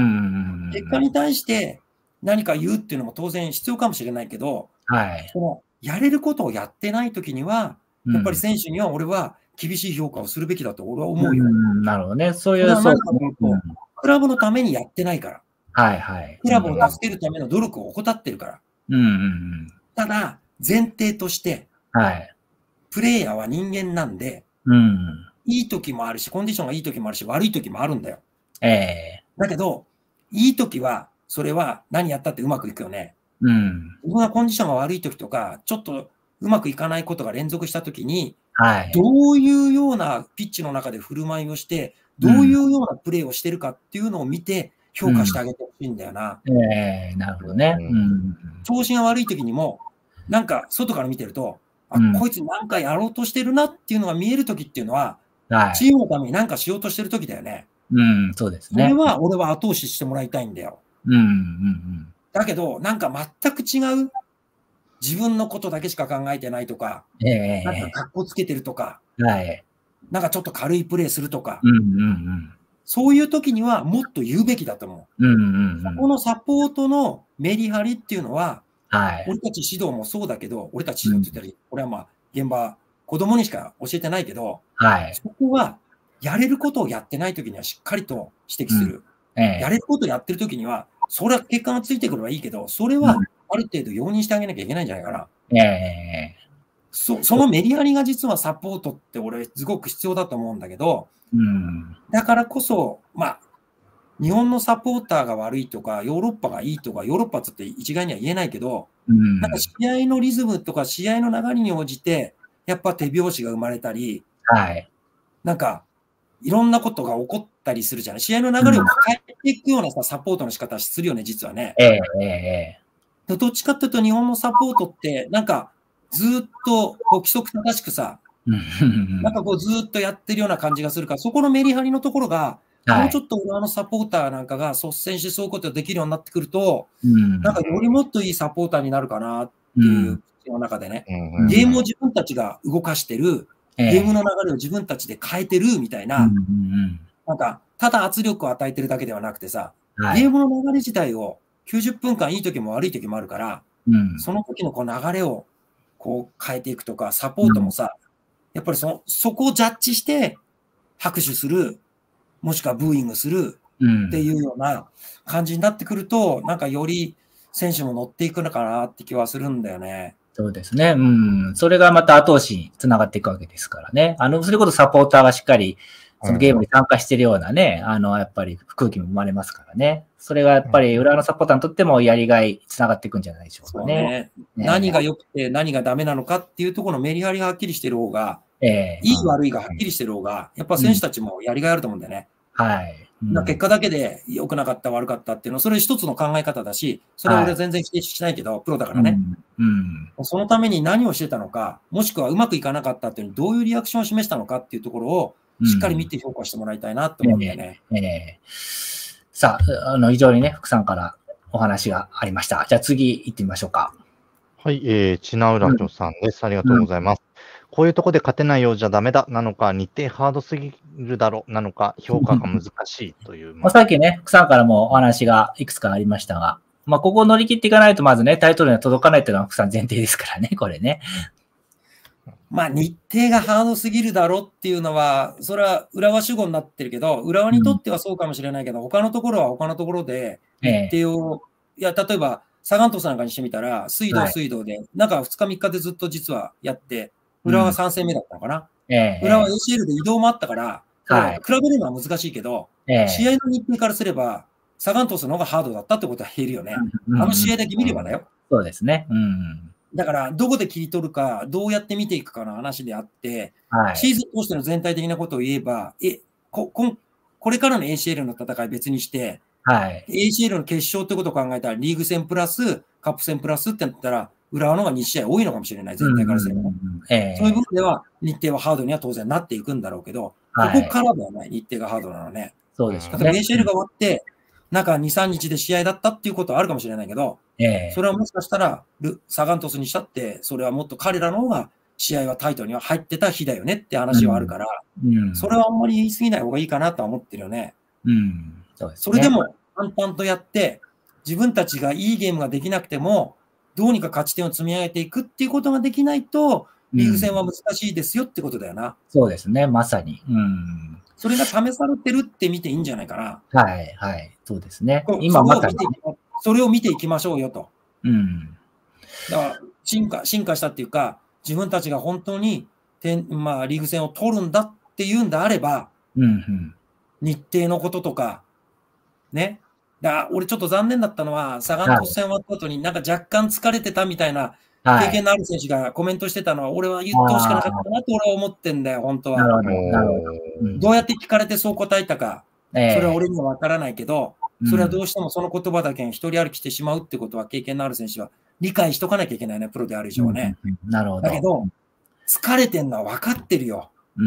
結果に対して何か言うっていうのも当然必要かもしれないけど、はい。その、やれることをやってないときには、やっぱり選手には俺は厳しい評価をするべきだと俺は思うよ。 うん、なるほどね。そういう、 そう。クラブのためにやってないから。 はいはい。 クラブを助けるための努力を怠ってるから。うんうんうん、ただ、前提として、はい。プレイヤーは人間なんで、うん、いい時もあるし、コンディションがいい時もあるし、悪い時もあるんだよ。ええー。だけど、いい時は、それは何やったってうまくいくよね。うん。自分がコンディションが悪い時とか、ちょっとうまくいかないことが連続した時に、はい。どういうようなピッチの中で振る舞いをして、どういうようなプレーをしてるかっていうのを見て、評価してあげてほしいんだよな。 うん、ええー、なるほどね。うん。 調子が悪い時にも、なんか外から見てると、あ、うん、こいつなんかやろうとしてるなっていうのが見える時っていうのは、はい、チームのためになんかしようとしてる時だよね。 うん、そうですね。 それは俺は後押ししてもらいたいんだよ。うん、うん、うん。だけど、なんか全く違う、自分のことだけしか考えてないとか、えー、なんか格好つけてるとか、はい、なんかちょっと軽いプレーするとか、うんうんうん、そういう時にはもっと言うべきだと思う。うんうんうん、そこのサポートのメリハリっていうのは、はい、俺たち指導もそうだけど、俺たち指導って言ったら、俺はまあ、現場、子供にしか教えてないけど、はい、そこは、やれることをやってないときにはしっかりと指摘する。うんええ、やれることをやってるときには、それは結果がついてくればいいけど、それはある程度容認してあげなきゃいけないんじゃないかな。ええ、そ, そのメリハリが実はサポートって俺すごく必要だと思うんだけど、うん、だからこそ、まあ、日本のサポーターが悪いとか、ヨーロッパがいいとか、ヨーロッパって一概には言えないけど、うん、なんか試合のリズムとか試合の流れに応じて、やっぱ手拍子が生まれたり、はい、なんか、いろんなことが起こったりするじゃない。試合の流れを変えていくようなさ、サポートの仕方するよね、実はね。ええ、ええ。 どっちかっていうと日本のサポートって、なんかずっとこう規則正しくさ、なんかこうずっとやってるような感じがするから、そこのメリハリのところが、はい、もうちょっと裏のサポーターなんかが率先してそういうことができるようになってくると、うん、なんかよりもっといいサポーターになるかなっていうの中でね、うん、ゲームを自分たちが動かしてる、ゲームの流れを自分たちで変えてるみたいな、うん、なんかただ圧力を与えてるだけではなくてさ、はい、ゲームの流れ自体をきゅうじゅっぷんかんいい時も悪い時もあるから、うん、その時のこう流れをこう変えていくとか、サポートもさ、うん、やっぱりそ、そこをジャッジして拍手する、もしくはブーイングするっていうような感じになってくると、うん、なんかより選手も乗っていくのかなって気はするんだよね。 そうですね。うん。それがまた後押しにつながっていくわけですからね。あの、それこそサポーターがしっかり、そのゲームに参加してるようなね、うん、あの、やっぱり空気も生まれますからね。それがやっぱり裏のサポーターにとってもやりがいつながっていくんじゃないでしょうかね。 ねね何が良くて何がダメなのかっていうところのメリハリがはっきりしてる方が、えー、いい悪いがはっきりしてる方が、やっぱ選手たちもやりがいあると思うんだよね。 うん、はい。 うん、結果だけで良くなかった悪かったっていうのは、それ一つの考え方だし、それは俺は全然否定しないけど、はい、プロだからね、うんうん。そのために何をしてたのか、もしくはうまくいかなかったっていうのにどういうリアクションを示したのかっていうところを、しっかり見て評価してもらいたいなと思うんだよね。 うん、えー、さあ、あの、非常にね、福さんからお話がありました。じゃあ次行ってみましょうか。 はい、えー、ちなうらきょさんです。ありがとうございます。うん、こういうとこで勝てないようじゃダメだなのか、日程ハードすぎるだろなのか、評価が難しいという。 まあ、さっきね、福さんからもお話がいくつかありましたが、まあ、ここを乗り切っていかないと、まずね、タイトルには届かないというのは福さん前提ですからね、これね。 まあ日程がハードすぎるだろっていうのは、それは浦和主語になってるけど、浦和にとってはそうかもしれないけど、うん、他のところは他のところで日程を、ええ、いや、例えば、サガン鳥栖なんかにしてみたら、水道水道で、はい、なんかふつかみっかでずっと実はやって、浦和さん戦目だったのかな。うん、浦和 エーシーエル で移動もあったから、はい、比べるのは難しいけど、え、試合の日程からすれば、サガン鳥栖の方がハードだったってことは言えるよね。うん、あの試合だけ見ればだよ。 そうですね。うんだから、どこで切り取るか、どうやって見ていくかの話であって、はい、シーズン通しての全体的なことを言えば、え、こ、こ、これからの エーシーエル の戦い別にして、はい、エーシーエル の決勝ってことを考えたら、リーグ戦プラス、カップ戦プラスってなったら、浦和の方がに試合多いのかもしれない、全体からすれば。そういう部分では、日程はハードには当然なっていくんだろうけど、はい、ここからではない、日程がハードなのね。 そうですね。 例えば エーシーエル が終わって、なんかに、さんにちで試合だったっていうことはあるかもしれないけど、えー、それはもしかしたら、サガン鳥栖にしたって、それはもっと彼らの方が試合はタイトルには入ってた日だよねって話はあるから、うんうん、それはあんまり言い過ぎない方がいいかなとは思ってるよね。 うん、そうですね。 それでも淡々とやって、自分たちがいいゲームができなくても、どうにか勝ち点を積み上げていくっていうことができないと、リーグ戦は難しいですよってことだよな。うん、 そうですね、まさに。うんそれが試されてるって見ていいんじゃないかな。 はい、はい、そうですね。今まさに。 それを見ていきましょうよと。 うん。 だから、進化、進化したっていうか、自分たちが本当に、まあ、リーグ戦を取るんだっていうんであれば、 うんうん、 日程のこととか、ね。だから俺ちょっと残念だったのは、サガン鳥栖戦終わった後になんか若干疲れてたみたいな経験のある選手がコメントしてたのは、俺は言ってほしくなかったなと俺は思ってんだよ、本当は。 なるほど。なるほど。 うん、どうやって聞かれてそう答えたか、えー、それは俺には分からないけど、それはどうしてもその言葉だけ一人歩きしてしまうってことは経験のある選手は理解しとかなきゃいけないね、プロである以上はね。 うんうん、なるほど。 だけど、疲れてんのは分かってるよ。 うん、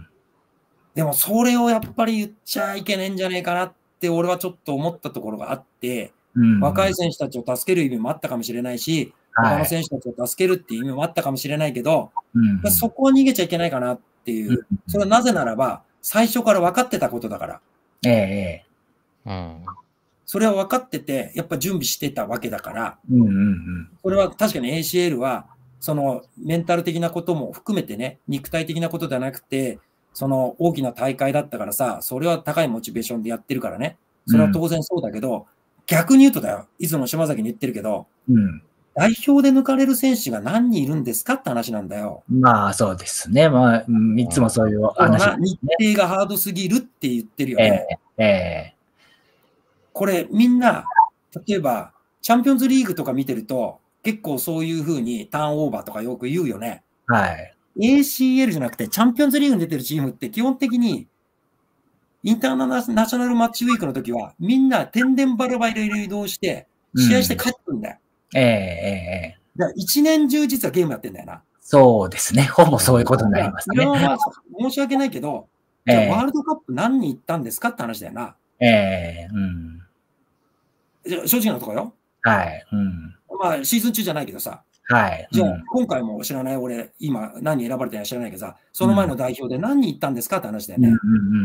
でもそれをやっぱり言っちゃいけないんじゃないかなって俺はちょっと思ったところがあって、うん、若い選手たちを助ける意味もあったかもしれないし、はい、他の選手たちを助けるっていう意味もあったかもしれないけど、うん、そこは逃げちゃいけないかなっていう。うん、それはなぜならば、最初から分かってたことだから。 ええうん、 それは分かってて、やっぱ準備してたわけだから、 うんうんうん、 それは確かに エーシーエル は、そのメンタル的なことも含めてね、肉体的なことではなくて、その大きな大会だったからさ、それは高いモチベーションでやってるからね。それは当然そうだけど、うん、逆に言うとだよ、いつも島崎に言ってるけど、 うん、 代表で抜かれる選手が何人いるんですかって話なんだよ。 まあそうですね。まあ、いつもそういう話、 ね。日程がハードすぎるって言ってるよね。 えーえーこれみんな、例えば、チャンピオンズリーグとか見てると、結構そういう風にターンオーバーとかよく言うよね。 はい。 エーシーエル じゃなくて、チャンピオンズリーグに出てるチームって基本的に、インターナショナルマッチウィークの時は、みんな天然バルバイル移動して、試合して帰ってくるんだよ。 ええええ。 だから一年中実はゲームやってんだよな。 そうですね。ほぼそういうことになりますね。 浦和は申し訳ないけど、じゃあワールドカップ何人行ったんですかって話だよな。 ええうん。 正直なところよ。 はい。うん。 まあ、シーズン中じゃないけどさ。 はい。 じゃあ、うん、今回も知らない、俺、今、何人選ばれてない知らないけどさ、その前の代表で何人行ったんですかって話だよね。 うんうんうんうん。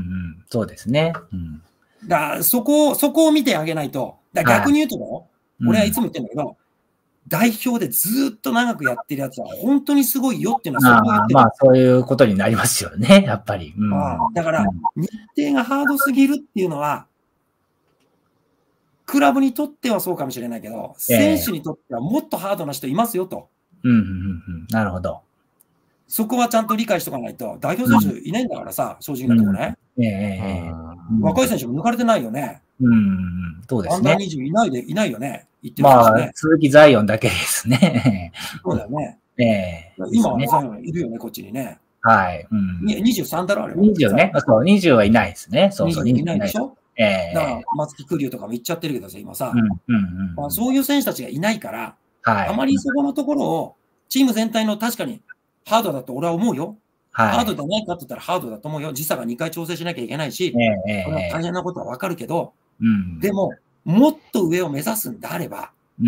そうですね。うん、 だそこを、そこを見てあげないと、だ逆に言うと、はい、俺はいつも言ってるんだけど、うん、代表でずっと長くやってるやつは本当にすごいよっていうのはそこを言ってる。 まあ、そういうことになりますよね、やっぱり。うん、 あだから、日程がハードすぎるっていうのは、クラブにとってはそうかもしれないけど、選手にとってはもっとハードな人いますよと。 うんうんうん、なるほど。 そこはちゃんと理解しとかないと、代表選手いないんだからさ、正直なところね。 ええ若い選手も抜かれてないよね。 うん、そうですね。 アンダーにじゅういないで、いないよね。 言ってるまあ、鈴木ザイオンだけですね。 そうだよね。 ええ今はザイオンいるよね、こっちにね。 はい。 にじゅうさんだろ、あれは。 にじゅうね。そう、にじゅうはいないですね。そうそう、 にじゅういないでしょ。 ええだから、松木玖生とかも行っちゃってるけどさ、今さ。 うんうんそういう選手たちがいないから、 はい、 あまりそこのところを、チーム全体の確かにハードだと俺は思うよ。はい、ハードじゃないかって言ったらハードだと思うよ。時差がにかい調整しなきゃいけないし、 ええこれは大変なことはわかるけど、 うん、 でも、もっと上を目指すんであれば、 うん、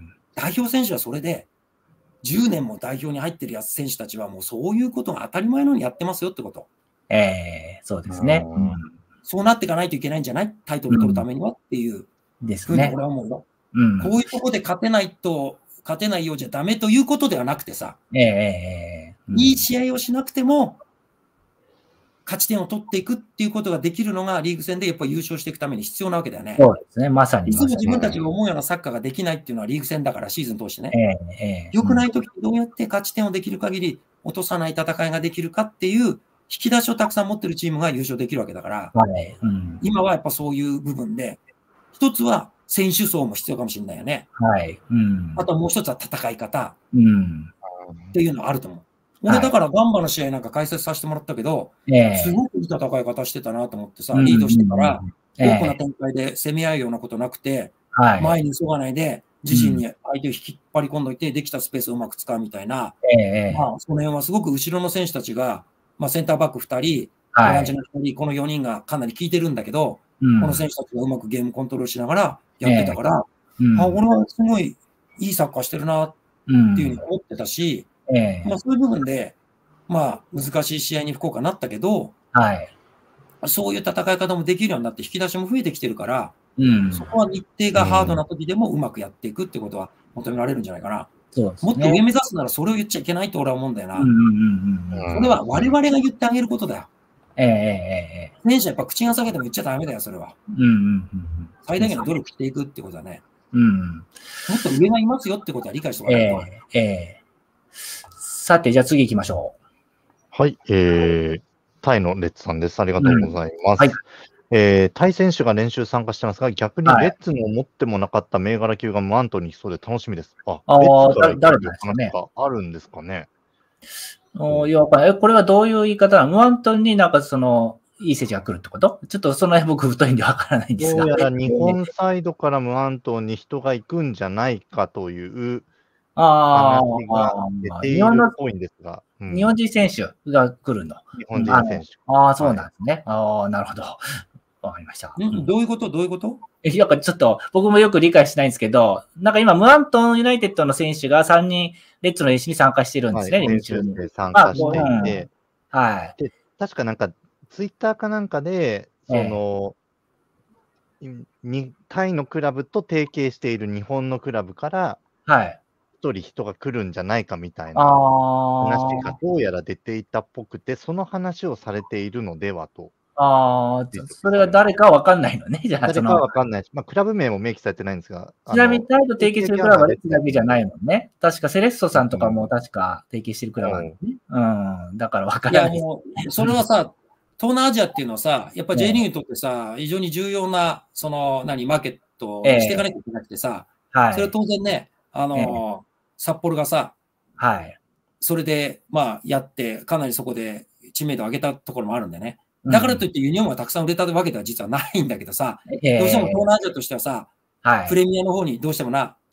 代表選手はそれで、じゅうねんも代表に入ってるやつ選手たちはもうそういうことが当たり前のようにやってますよってこと。 ええそうですね、うん。 そうなっていかないといけないんじゃない？タイトル取るためにはっていうふうに俺は思うよ。うん、こういうとこで勝てないと、勝てないようじゃダメということではなくてさ、 ええうん、いい試合をしなくても、勝ち点を取っていくっていうことができるのがリーグ戦でやっぱり優勝していくために必要なわけだよね。 そうですね、まさに。 いつも自分たちが思うようなサッカーができないっていうのはリーグ戦だからシーズン通してね。 ええ良くないときどうやって勝ち点をできる限り落とさない戦いができるかっていう引き出しをたくさん持ってるチームが優勝できるわけだから、 はいうん、 今はやっぱそういう部分で、一つは選手層も必要かもしれないよね。 はいうん、 あとはもう一つは戦い方っていうのはあると思う。俺だからガンバの試合なんか解説させてもらったけど、はい、すごくいい戦い方してたなと思ってさ、リードしてから、オープンな展開で攻め合うようなことなくて、はい、前に急がないで、自身に相手を引っ張り込んどいて、できたスペースをうまく使うみたいな、えー、まあ、その辺はすごく後ろの選手たちが、まあ、センターバックふたり、ボランチのひとり、このよにんがかなり効いてるんだけど、うん、この選手たちがうまくゲームコントロールしながらやってたから、えーうん、あ俺はすごいいいサッカーしてるなっていうふうに思ってたし、うんえーまあ、そういう部分で、まあ、難しい試合に福岡なったけど、はい、そういう戦い方もできるようになって、引き出しも増えてきてるから、うん、そこは日程がハードな時でもうまくやっていくってことは求められるんじゃないかな。そうですね、もっと上目指すならそれを言っちゃいけないと俺は思うんだよな。それは我々が言ってあげることだよ。ええええ選手はやっぱ口が裂けても言っちゃダメだよ、それは。うんうんうん、最大限の努力していくってことだね。うん、もっと上がいますよってことは理解しておかないと。えええー、さて、じゃあ次行きましょう。 はい、えー、タイのレッツさんです。ありがとうございます。うんはいえー、タイ選手が練習参加してますが、逆にレッツの持ってもなかった銘柄級がムアントに来そうで楽しみです。あ、 あレッツから誰ですかね。 あるんですかね。 おいやこれはどういう言い方なの？ムアントになんかその、いい選手が来るってこと？ちょっとその辺僕太いんでわからないんですが。 どうやら日本サイドからムアントに人が行くんじゃないかという話が出ているっぽいんですが。 うん、日本人選手が来るの。 日本人選手。 ああ、そうなんですね。はい、ああ、なるほど。わかりました。 うん、どういうことどういうことえ、なんかちょっと僕もよく理解しないんですけど、なんか今、ムアントンユナイテッドの選手がさんにん、レッツの練習に参加してるんですね、 はい、練習に参加していて、 うん、はい。 で、確かなんか、ツイッターかなんかで、その、ええ、にタイのクラブと提携している日本のクラブから、はい。一人人が来るんじゃないかみたいな話がどうやら出ていたっぽくて、その話をされているのではと。 ああ、それが誰かわかんないのね、じゃあ。 誰かわかんないし、まあ、クラブ名も明記されてないんですが。 ちなみにタイと提携してるクラブはレッツだけじゃないもんね。確かセレッソさんとかも確か提携してるクラブあるね。うん、うん。だからわからない。 いや、もう、それはさ、東南アジアっていうのはさ、やっぱ J リーグにとってさ、非常に重要な、その、何、マーケットをしていかなきゃいけなくてさ、えーはい、それは当然ね、あの、えー、札幌がさ、はい。それで、まあ、やって、かなりそこで知名度を上げたところもあるんでね。だからといってユニオンがたくさん売れたわけでは実はないんだけどさ、えー、どうしても東南アジアとしてはさ、はい、プレミアの方にどうしてもな、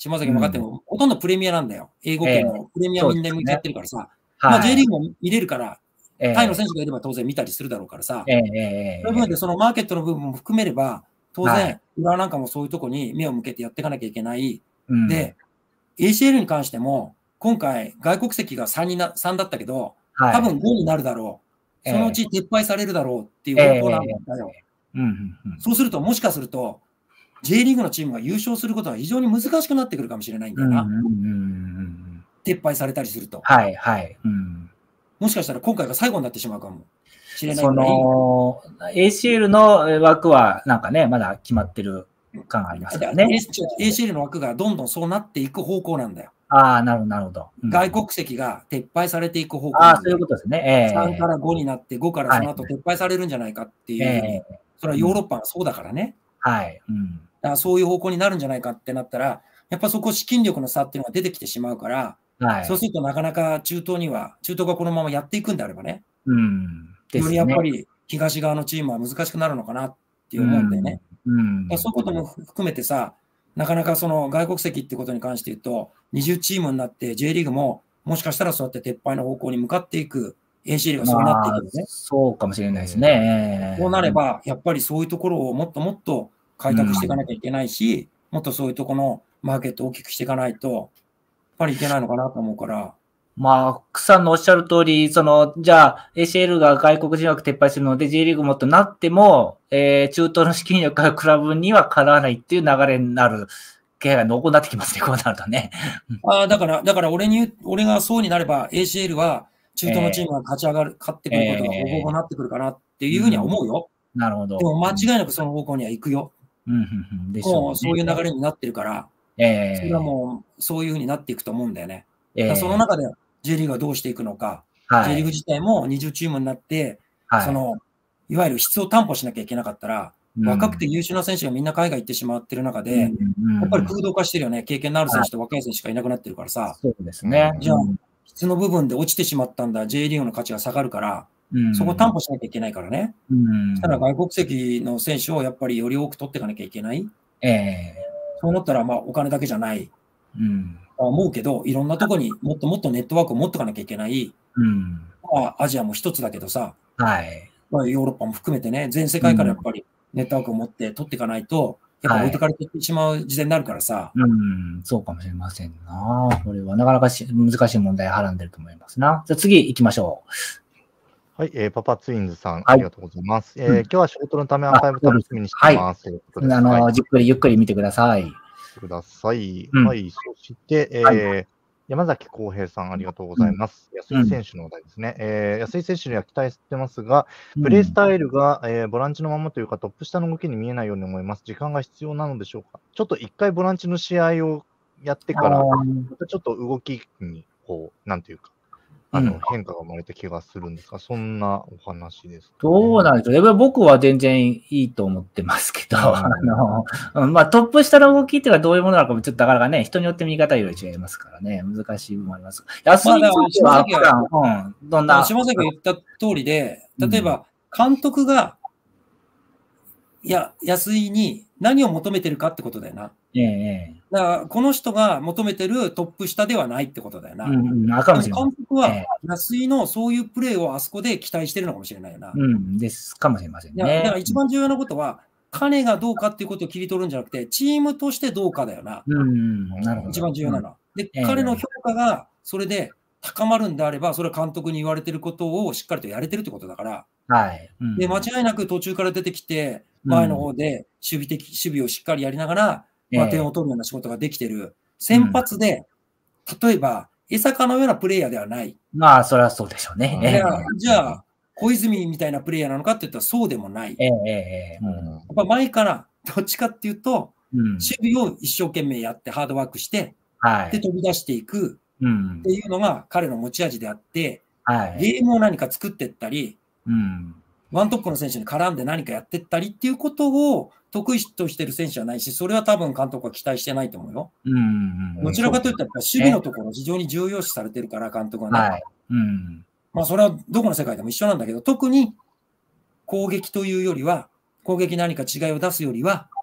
島崎も分かっても、うん、ほとんどプレミアなんだよ。英語圏のプレミアみんな向いちゃってるからさ。ね、まあ、J リーグも見れるから、えー、タイの選手がいれば当然見たりするだろうからさ。えー、そういう部分でそのマーケットの部分も含めれば、当然、浦和なんかもそういうとこに目を向けてやっていかなきゃいけない。うん、で、エーシーエル に関しても、今回、外国籍が 3, になさんだったけど、はい、多分ごになるだろう。そのうち撤廃されるだろうっていう方向なんだよ。そうすると、もしかすると、J リーグのチームが優勝することは非常に難しくなってくるかもしれないんだよな。撤廃されたりすると。 はいはい。うん、 もしかしたら今回が最後になってしまうかもしれない。 その エーシーエル の枠はなんかね、まだ決まってる感がありますからね。 エーシーエル の枠がどんどんそうなっていく方向なんだよ。 ああ、なるほど、なるほど。 うん、外国籍が撤廃されていく方向。 ああ、そういうことですね。 えー、さんからごになって、ごからその後撤廃されるんじゃないかっていうふうに、えー、それはヨーロッパがそうだからね。 はい。うん、 だからそういう方向になるんじゃないかってなったら、やっぱそこ資金力の差っていうのが出てきてしまうから、はい、そうするとなかなか中東には、中東がこのままやっていくんであればね、うん、よりやっぱり東側のチームは難しくなるのかなっていう思うんだよね。うんうん、そういうことも含めてさ、なかなかその外国籍ってことに関して言うと、にじゅうチームになって J リーグももしかしたらそうやって撤廃の方向に向かっていく、エーシーエル がそうなっていくよね、まあ。 そうかもしれないですね。 こうなれば、やっぱりそういうところをもっともっと開拓していかなきゃいけないし、うん、もっとそういうところのマーケットを大きくしていかないと、やっぱりいけないのかなと思うから。 まあ、クさんのおっしゃる通り、その、じゃあ、エーシーエル が外国人枠撤廃するので、J リーグもっとなっても、えー、中東の資金力がクラブにはかなわないっていう流れになる気配が濃厚になってきますね、こうなるとね。 ああ、だから、だから俺に、俺がそうになれば、エーシーエル は中東のチームが勝ち上がる、勝ってくることがほぼほぼなってくるかなっていうふうには思うよ。 うん、なるほど。 でも間違いなくその方向には行くよ。うんうんうん、でしょうね、もうそういう流れになってるから、えー、それはもうそういうふうになっていくと思うんだよね。えー、だその中で J リーグがどうしていくのか、はい、J リーグ自体もにじゅうチームになって、はい、そのいわゆる質を担保しなきゃいけなかったら、うん、若くて優秀な選手がみんな海外行ってしまってる中で、うんうん、やっぱり空洞化してるよね。経験のある選手と若い選手しかいなくなってるからさ。はい、 そうですね。 じゃあ、質の部分で落ちてしまったんだ、J リーグの価値が下がるから、うん、そこを担保しなきゃいけないからね。うん、そしたら外国籍の選手をやっぱりより多く取っていかなきゃいけない。えー、そうなったら、まあ、お金だけじゃない。うん、思うけど、いろんなところにもっともっとネットワークを持っていかなきゃいけない。うんまあ、アジアも一つだけどさ、はいまあ、ヨーロッパも含めてね、全世界からやっぱりネットワークを持って取っていかないと、やっぱ置いてかれてしまう時代になるからさ。はい、 うん、そうかもしれませんな。これはなかなかし難しい問題をはらんでると思いますな。じゃあ次行きましょう。 はい、えー、パパツインズさん、ありがとうございます。はい、えー、今日は仕事のためアーカイブ楽しみにしてます。 はい、あの、はい、じっくりゆっくり見てください。 ください。うん、はい、そして、えーはい、山崎康平さん、ありがとうございます。うん、安井選手の話題ですね。うんえー、安井選手には期待してますが、プレースタイルが、えー、ボランチのままというか、トップ下の動きに見えないように思います。時間が必要なのでしょうか。ちょっと一回ボランチの試合をやってから、またちょっと動きに、こう、なんていうか、あの、うん、変化が生まれた気がするんですが、そんなお話ですか、ね。 どうなんでしょう。やっぱり僕は全然いいと思ってますけど、うん、あの、まあ、トップ下の動きっていうのはどういうものなのかもちょっとなかなかね、人によって見方いろいろ違いますからね、難しい部分もあります。安井選手は、 まあ、うん、どんな。島崎が言った通りで、例えば、監督が、いや、安井に何を求めてるかってことだよな。ええ、だからこの人が求めてるトップ下ではないってことだよな。うん、監督は安井のそういうプレーをあそこで期待してるのかもしれないよな。 うん、ですかもしれませんね。 だから一番重要なことは、彼がどうかっていうことを切り取るんじゃなくて、チームとしてどうかだよな。うん、なるほど。一番重要なのは。で、えー、彼の評価がそれで高まるんであれば、それは監督に言われてることをしっかりとやれてるってことだから。はい。うん、で、間違いなく途中から出てきて、前の方で守備的、守備をしっかりやりながら、まあ、点を取るような仕事ができてる。先発で、うん、例えば、江坂のようなプレイヤーではない。 まあ、それはそうでしょうね。 じゃあ、じゃあ小泉みたいなプレイヤーなのかって言ったらそうでもない。ええうん、やっぱ前から、どっちかっていうと、うん、守備を一生懸命やってハードワークして、はい、で、飛び出していくっていうのが彼の持ち味であって、はい、ゲームを何か作っていったり、うんワントップの選手に絡んで何かやってったりっていうことを得意としてる選手はないし、それは多分監督は期待してないと思うよ。うんうんうん、どちらかといったら守備のところ非常に重要視されてるから監督はね。はいうん、まあそれはどこの世界でも一緒なんだけど、特に攻撃というよりは、攻撃何か違いを出すよりは、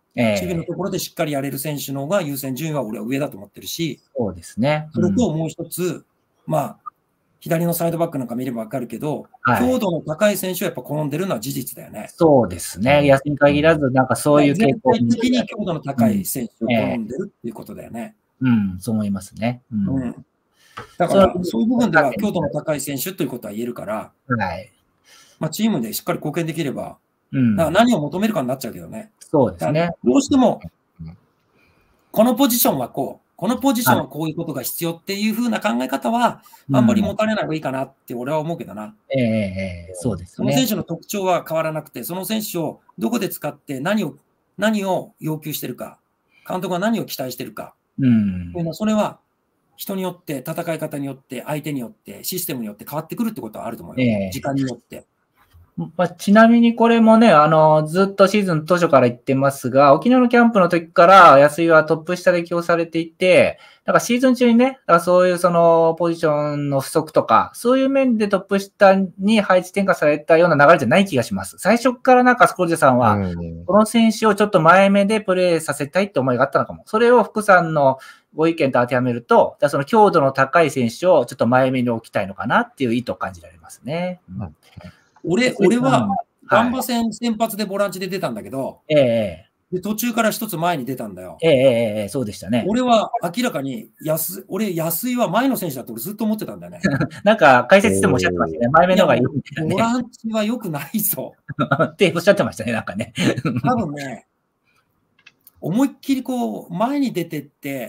守備のところでしっかりやれる選手の方が優先順位は俺は上だと思ってるし、 そうですね。 それともう一つ、まあ、左のサイドバックなんか見ればわかるけど、はい、強度の高い選手はやっぱ転んでるのは事実だよね。 そうですね。安に限らず、なんかそういう傾向。全体的に強度の高い選手を転んでるっていうことだよね。 うん、うん、そう思いますね。うん。うん、 だから、そういう部分では強度の高い選手ということは言えるから、 はい。 まあ、チームでしっかり貢献できれば、うん、何を求めるかになっちゃうけどね。 そうですね。 どうしても、このポジションはこう、このポジションはこういうことが必要っていうふうな考え方は、あんまり持たれない方がいいかなって俺は思うけどな。 ええええ、そうですね。 その選手の特徴は変わらなくて、その選手をどこで使って何を、何を要求してるか、監督が何を期待してるか。 うん。 というのは、それは人によって、戦い方によって、相手によって、システムによって変わってくるってことはあると思うよ。ええ、時間によって。 まあ、ちなみにこれもね、あの、ずっとシーズン当初から言ってますが、沖縄のキャンプの時から安井はトップ下で起用されていて、なんかシーズン中にね、だからそういうそのポジションの不足とか、そういう面でトップ下に配置転換されたような流れじゃない気がします。最初からなんかスコルジェさんは、この選手をちょっと前目でプレーさせたいって思いがあったのかも。それを福さんのご意見と当てはめると、その強度の高い選手をちょっと前目に置きたいのかなっていう意図を感じられますね。うん、 俺、俺は、ガンバ戦先発でボランチで出たんだけど、 ええで途中から一つ前に出たんだよ。 ええええ、そうでしたね。 俺は明らかに安、俺、安井は前の選手だって俺ずっと思ってたんだよね。 なんか解説でもおっしゃってましたね。前目の方がいいみたいな、ね。 ボランチは良くないぞ。 っておっしゃってましたね、なんかね。 多分ね、思いっきりこう、前に出てって、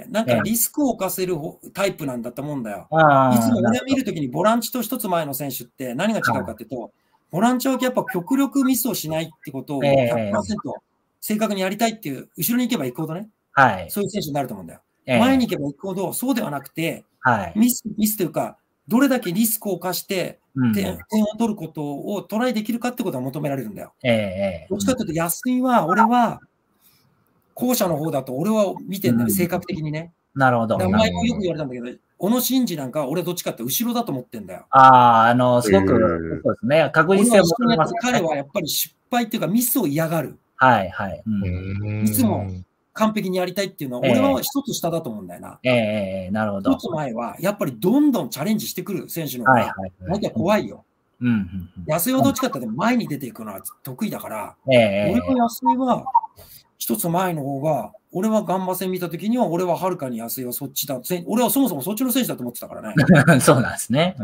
なんかリスクを冒せるタイプなんだと思うんだよ。いつも俺が見るときにボランチと一つ前の選手って何が違うかっていうと、ボランチはやっぱ極力ミスをしないってことを ひゃくパーセント 正確にやりたいっていう、後ろに行けば行くほどね、 はい、 そういう選手になると思うんだよ。前に行けば行くほど、そうではなくて、 はい、 ミス、ミスというか、どれだけリスクを冒して点、点を取ることをトライできるかってことが求められるんだよ。 えー、 どっちかというと、安井は、俺は、後者の方だと俺は見てんだよ、性格的にね。 なるほど。 前もよく言われたんだけど、小野伸二なんか俺どっちかって後ろだと思ってんだよ。 ああ、あの、すごく、そうですね。確実性を求めます、ね。 彼はやっぱり失敗っていうかミスを嫌がる。 はいはい。 うん、いつも完璧にやりたいっていうのは、俺は一つ下だと思うんだよな。 ええー、なるほど。 一つ前は、やっぱりどんどんチャレンジしてくる選手の方が、なんか怖いよ。安井はどっちかって前に出ていくのは得意だから、 えー、 俺の安井は一つ前の方が、俺はガンバ戦見たときには、俺ははるかに安いはそっちだ。俺はそもそもそっちの選手だと思ってたからね。 そうなんですね。うん、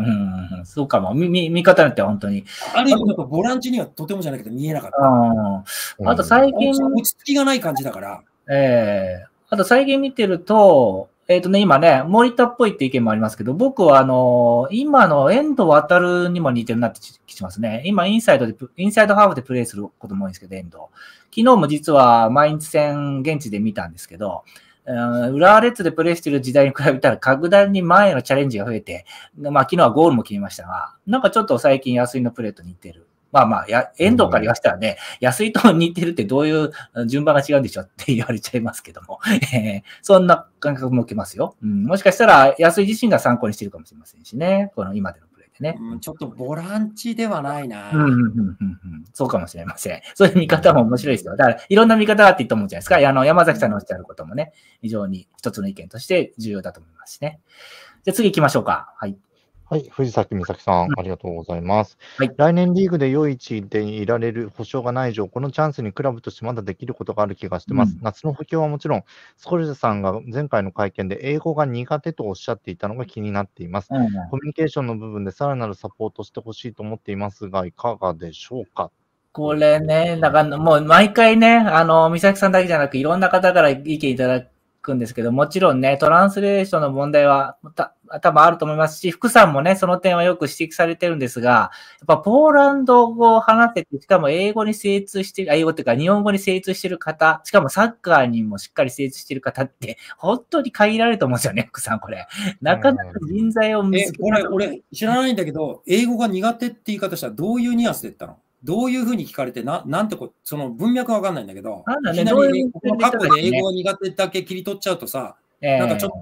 そうかも。見、見方によっては本当に。 ある意味、ボランチにはとてもじゃないけど見えなかった。 あ, あと最近、 落ち着きがない感じだから。 ええー、あと最近見てると、えっ、ー、とね、今ね、森田っぽいって意見もありますけど、僕はあの、今の遠藤航にも似てるなって気しますね。今、インサイドで、インサイドハーフでプレイすることも多いんですけど、遠藤。昨日も実はマインツ戦現地で見たんですけど、浦和レッズでプレーしている時代に比べたら格段に前へのチャレンジが増えて、まあ昨日はゴールも決めましたが、なんかちょっと最近安井のプレーと似てる。まあまあ、や遠藤から言わせたらね、うん、安井と似てるってどういう順番が違うんでしょって言われちゃいますけども、えー、そんな感覚も受けますよ、うん。もしかしたら安井自身が参考にしてるかもしれませんしね、この今でのプレーでね。 うん、ちょっとボランチではないな、 うんうんうんうん。そうかもしれません。そういう見方も面白いですよ。だから、いろんな見方があっていいと思うじゃないですか。あの、山崎さんのおっしゃることもね、非常に一つの意見として重要だと思いますしね。じゃあ次行きましょうか。はい。 はい、藤崎美咲さん、ありがとうございます。 はい、 来年リーグで良い位置でいられる保証がない以上、このチャンスにクラブとしてまだできることがある気がしてます。うん、夏の補強はもちろん、スコルジェさんが前回の会見で英語が苦手とおっしゃっていたのが気になっています。うんうん、コミュニケーションの部分でさらなるサポートしてほしいと思っていますが、いかがでしょうか。 これね、だからもう毎回ね、あの、美咲さんだけじゃなく、いろんな方から意見いただくんですけど、もちろんね、トランスレーションの問題はた多分あると思いますし、福さんもね、その点はよく指摘されてるんですが、やっぱポーランド語を話せて、しかも英語に精通してる、英語っていうか日本語に精通してる方、しかもサッカーにもしっかり精通してる方って、本当に限られると思うんですよね、福さん、これ。なかなか人材を見つけない。え、俺、俺、知らないんだけど、英語が苦手って言い方したらどういうニュアンスで言ったの？どういうふうに聞かれて、な、なんてこ、その文脈がわかんないんだけど、 なんだね、 いきなりこの過去で英語が苦手だけ切り取っちゃうとさ、えー、なんかちょっと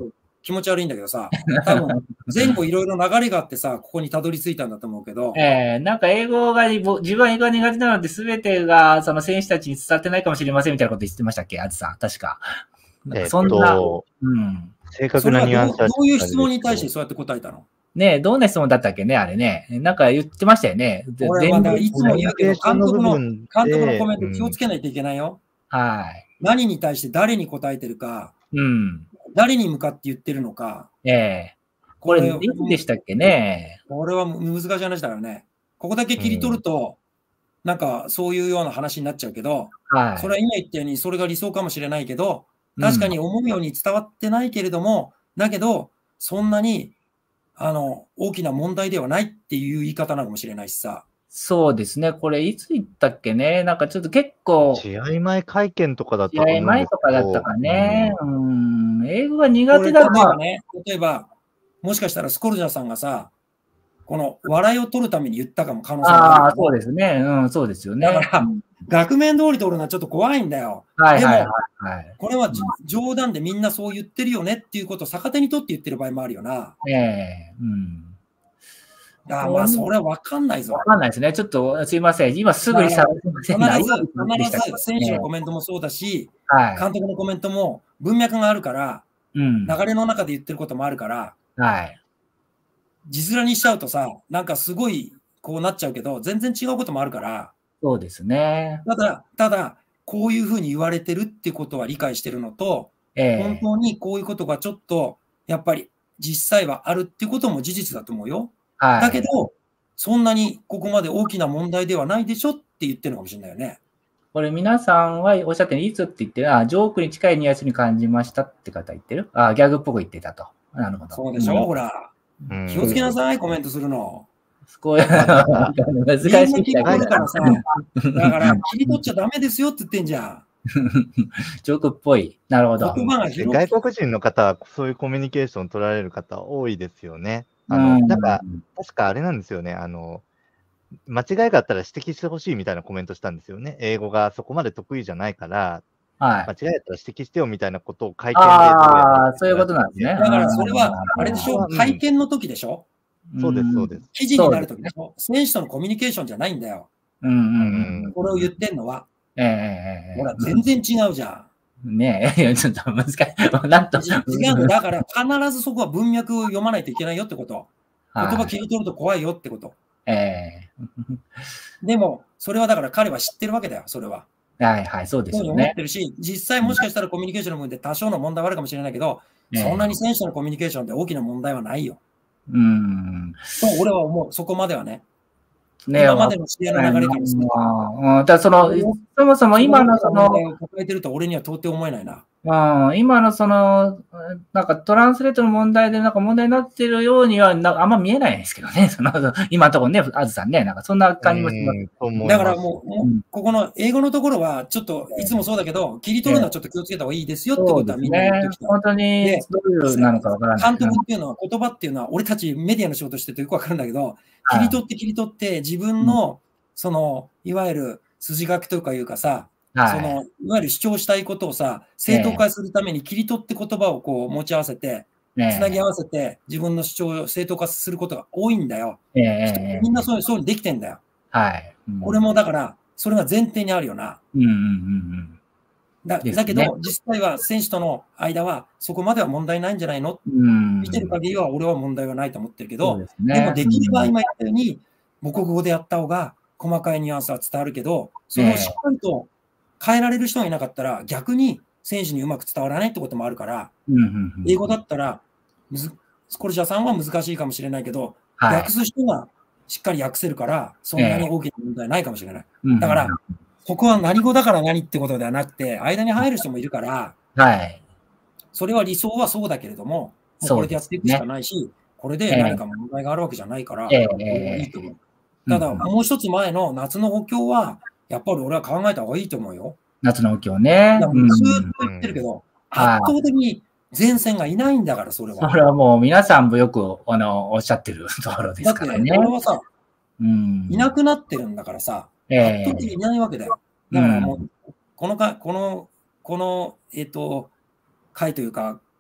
気持ち悪いんだけどさ、多分前後いろいろ流れがあってさ、ここにたどり着いたんだと思うけど。 ええー、なんか英語が、自分は英語が苦手なので、すべてがその選手たちに伝わってないかもしれませんみたいなこと言ってましたっけ、あずさん、確か。なんかそんな、えっと、うん。 正確なニュアンスはどういう質問に対してそうやって答えたの？ ねえ、どんな質問だったっけね、あれね。なんか言ってましたよね。 俺はまだいつも言うけど、監督の、監督のコメント気をつけないといけないよ。 うん、はい。 何に対して誰に答えてるか、 うん。 誰に向かって言ってるのか。 ええー。これ、いつでしたっけね。 これは難しい話だからね。ここだけ切り取ると、うん、なんかそういうような話になっちゃうけど、はい、それは今言ったように、それが理想かもしれないけど、確かに思うように伝わってないけれども、うん、だけど、そんなに、あの、大きな問題ではないっていう言い方なのかもしれないしさ。 そうですね。これ、いつ言ったっけね。なんかちょっと結構。 試合前会見とかだったと思うんですけど。 試合前とかだったかね。うん。ん英語が苦手だから。 ね、例えば、もしかしたらスコルジャーさんがさ、この笑いを取るために言ったかも可能性がある。 ああ、そうですね。うん、そうですよね。 だから、額面通り取るのはちょっと怖いんだよ。 はいはいはい、はい。 これは冗談でみんなそう言ってるよねっていうことを逆手に取って言ってる場合もあるよな。 ええー、うん。 あまあ、それは分かんないぞ。 分かんないですね。ちょっと、すいません。今すぐにさ、 必ず、必ず選手のコメントもそうだし、はい、監督のコメントも文脈があるから、うん、流れの中で言ってることもあるから、はい、字面にしちゃうとさ、なんかすごいこうなっちゃうけど、全然違うこともあるから、 そうですね。 ただ、ただ、こういうふうに言われてるってことは理解してるのと、えー、本当にこういうことがちょっと、やっぱり実際はあるっていうことも事実だと思うよ。はい、だけど、そんなにここまで大きな問題ではないでしょって言ってるのかもしれないよね。 これ皆さんはおっしゃってるいつって言ってる、あ、ジョークに近いニュアンスに感じましたって方言ってる、あ、ギャグっぽく言ってたと。なるほど。 そうでしょ、うん、ほら。気をつけなさい、コメントするの。 こういう難しいからさ。だから、切り取っちゃダメですよって言ってんじゃん。 ジョークっぽい。なるほど。 外国人の方はそういうコミュニケーション取られる方多いですよね。あの、なんか、確かあれなんですよね。あの、間違いがあったら指摘してほしいみたいなコメントしたんですよね。英語がそこまで得意じゃないから、はい、間違いだったら指摘してよみたいなことを会見で。 ああ、そういうことなんですね。 だからそれは、あれでしょ、会見の時でしょ。 そうです、そうです。 記事になる時でしょ。選手とのコミュニケーションじゃないんだよ。 うんうんうん。 これを言ってんのは。 ええ。 ほら、全然違うじゃん。ねえ、ちょっと難しい。なんと。 違うんだから、必ずそこは文脈を読まないといけないよってこと。言葉切り取ると怖いよってこと。 ええ。 でも、それはだから彼は知ってるわけだよ、それは。 はいはい、そうですよね。 思ってるし、実際もしかしたらコミュニケーションの部分で多少の問題はあるかもしれないけど、えー、そんなに選手とのコミュニケーションで大きな問題はないよ。 うん。 と俺は思う、そこまではね。ね今までの試合の流れからすると。 うん、だその、そもそも今のその、 抱えてると俺には到底思えないな。 うん、今のその、なんかトランスレートの問題でなんか問題になってるようにはなあんま見えないんですけどね。その今のところね、あずさんね、なんかそんな感じもします。 だからもう、もうここの英語のところはちょっといつもそうだけど、切り取るのはちょっと気をつけた方がいいですよってことはみんな言ってきた。 本当にどういうなのかわからない。 監督っていうのは、言葉っていうのは、俺たちメディアの仕事しててよくわかるんだけど、切り取って切り取って自分の、その、いわゆる筋書きとかいうかさ、はい、そのいわゆる主張したいことをさ、正当化するために切り取って言葉をこう持ち合わせて、ね、つなぎ合わせて自分の主張を正当化することが多いんだよ。ね、みんなそういうそうにできてんだよ。 はい。 うん、これもだから、それが前提にあるよな。 うんうんうんうんだ, だけど、ね、実際は選手との間はそこまでは問題ないんじゃないの、うん、見てる限りは俺は問題はないと思ってるけど、で, ね、でもできれば今言ったように、母国語でやった方が細かいニュアンスは伝わるけど、それをしっかりと変えられる人がいなかったら、逆に選手にうまく伝わらないってこともあるから、 うんうんうん、 英語だったらスコルジャーさんは難しいかもしれないけど、はい、訳す人がしっかり訳せるから、そんなに大きな問題ないかもしれない。えー、だから、ここは何語だから何ってことではなくて、間に入る人もいるから、 はい、 それは理想はそうだけれども、もうこれでやっていくしかないし、ね、これで何か問題があるわけじゃないから、えー、いいと思う。ただ、もう一つ前の夏の補強は、やっぱり俺は考えた方がいいと思うよ。 夏の補強ね。 ずっと言ってるけど、圧倒的に前線がいないんだから、それは。 それはもう皆さんもよくあのおっしゃってるところですからね。 だって、俺はさ、うん、いなくなってるんだからさ、圧倒的にいないわけだよ。だからもう、このか、この、この、えっと、回というか、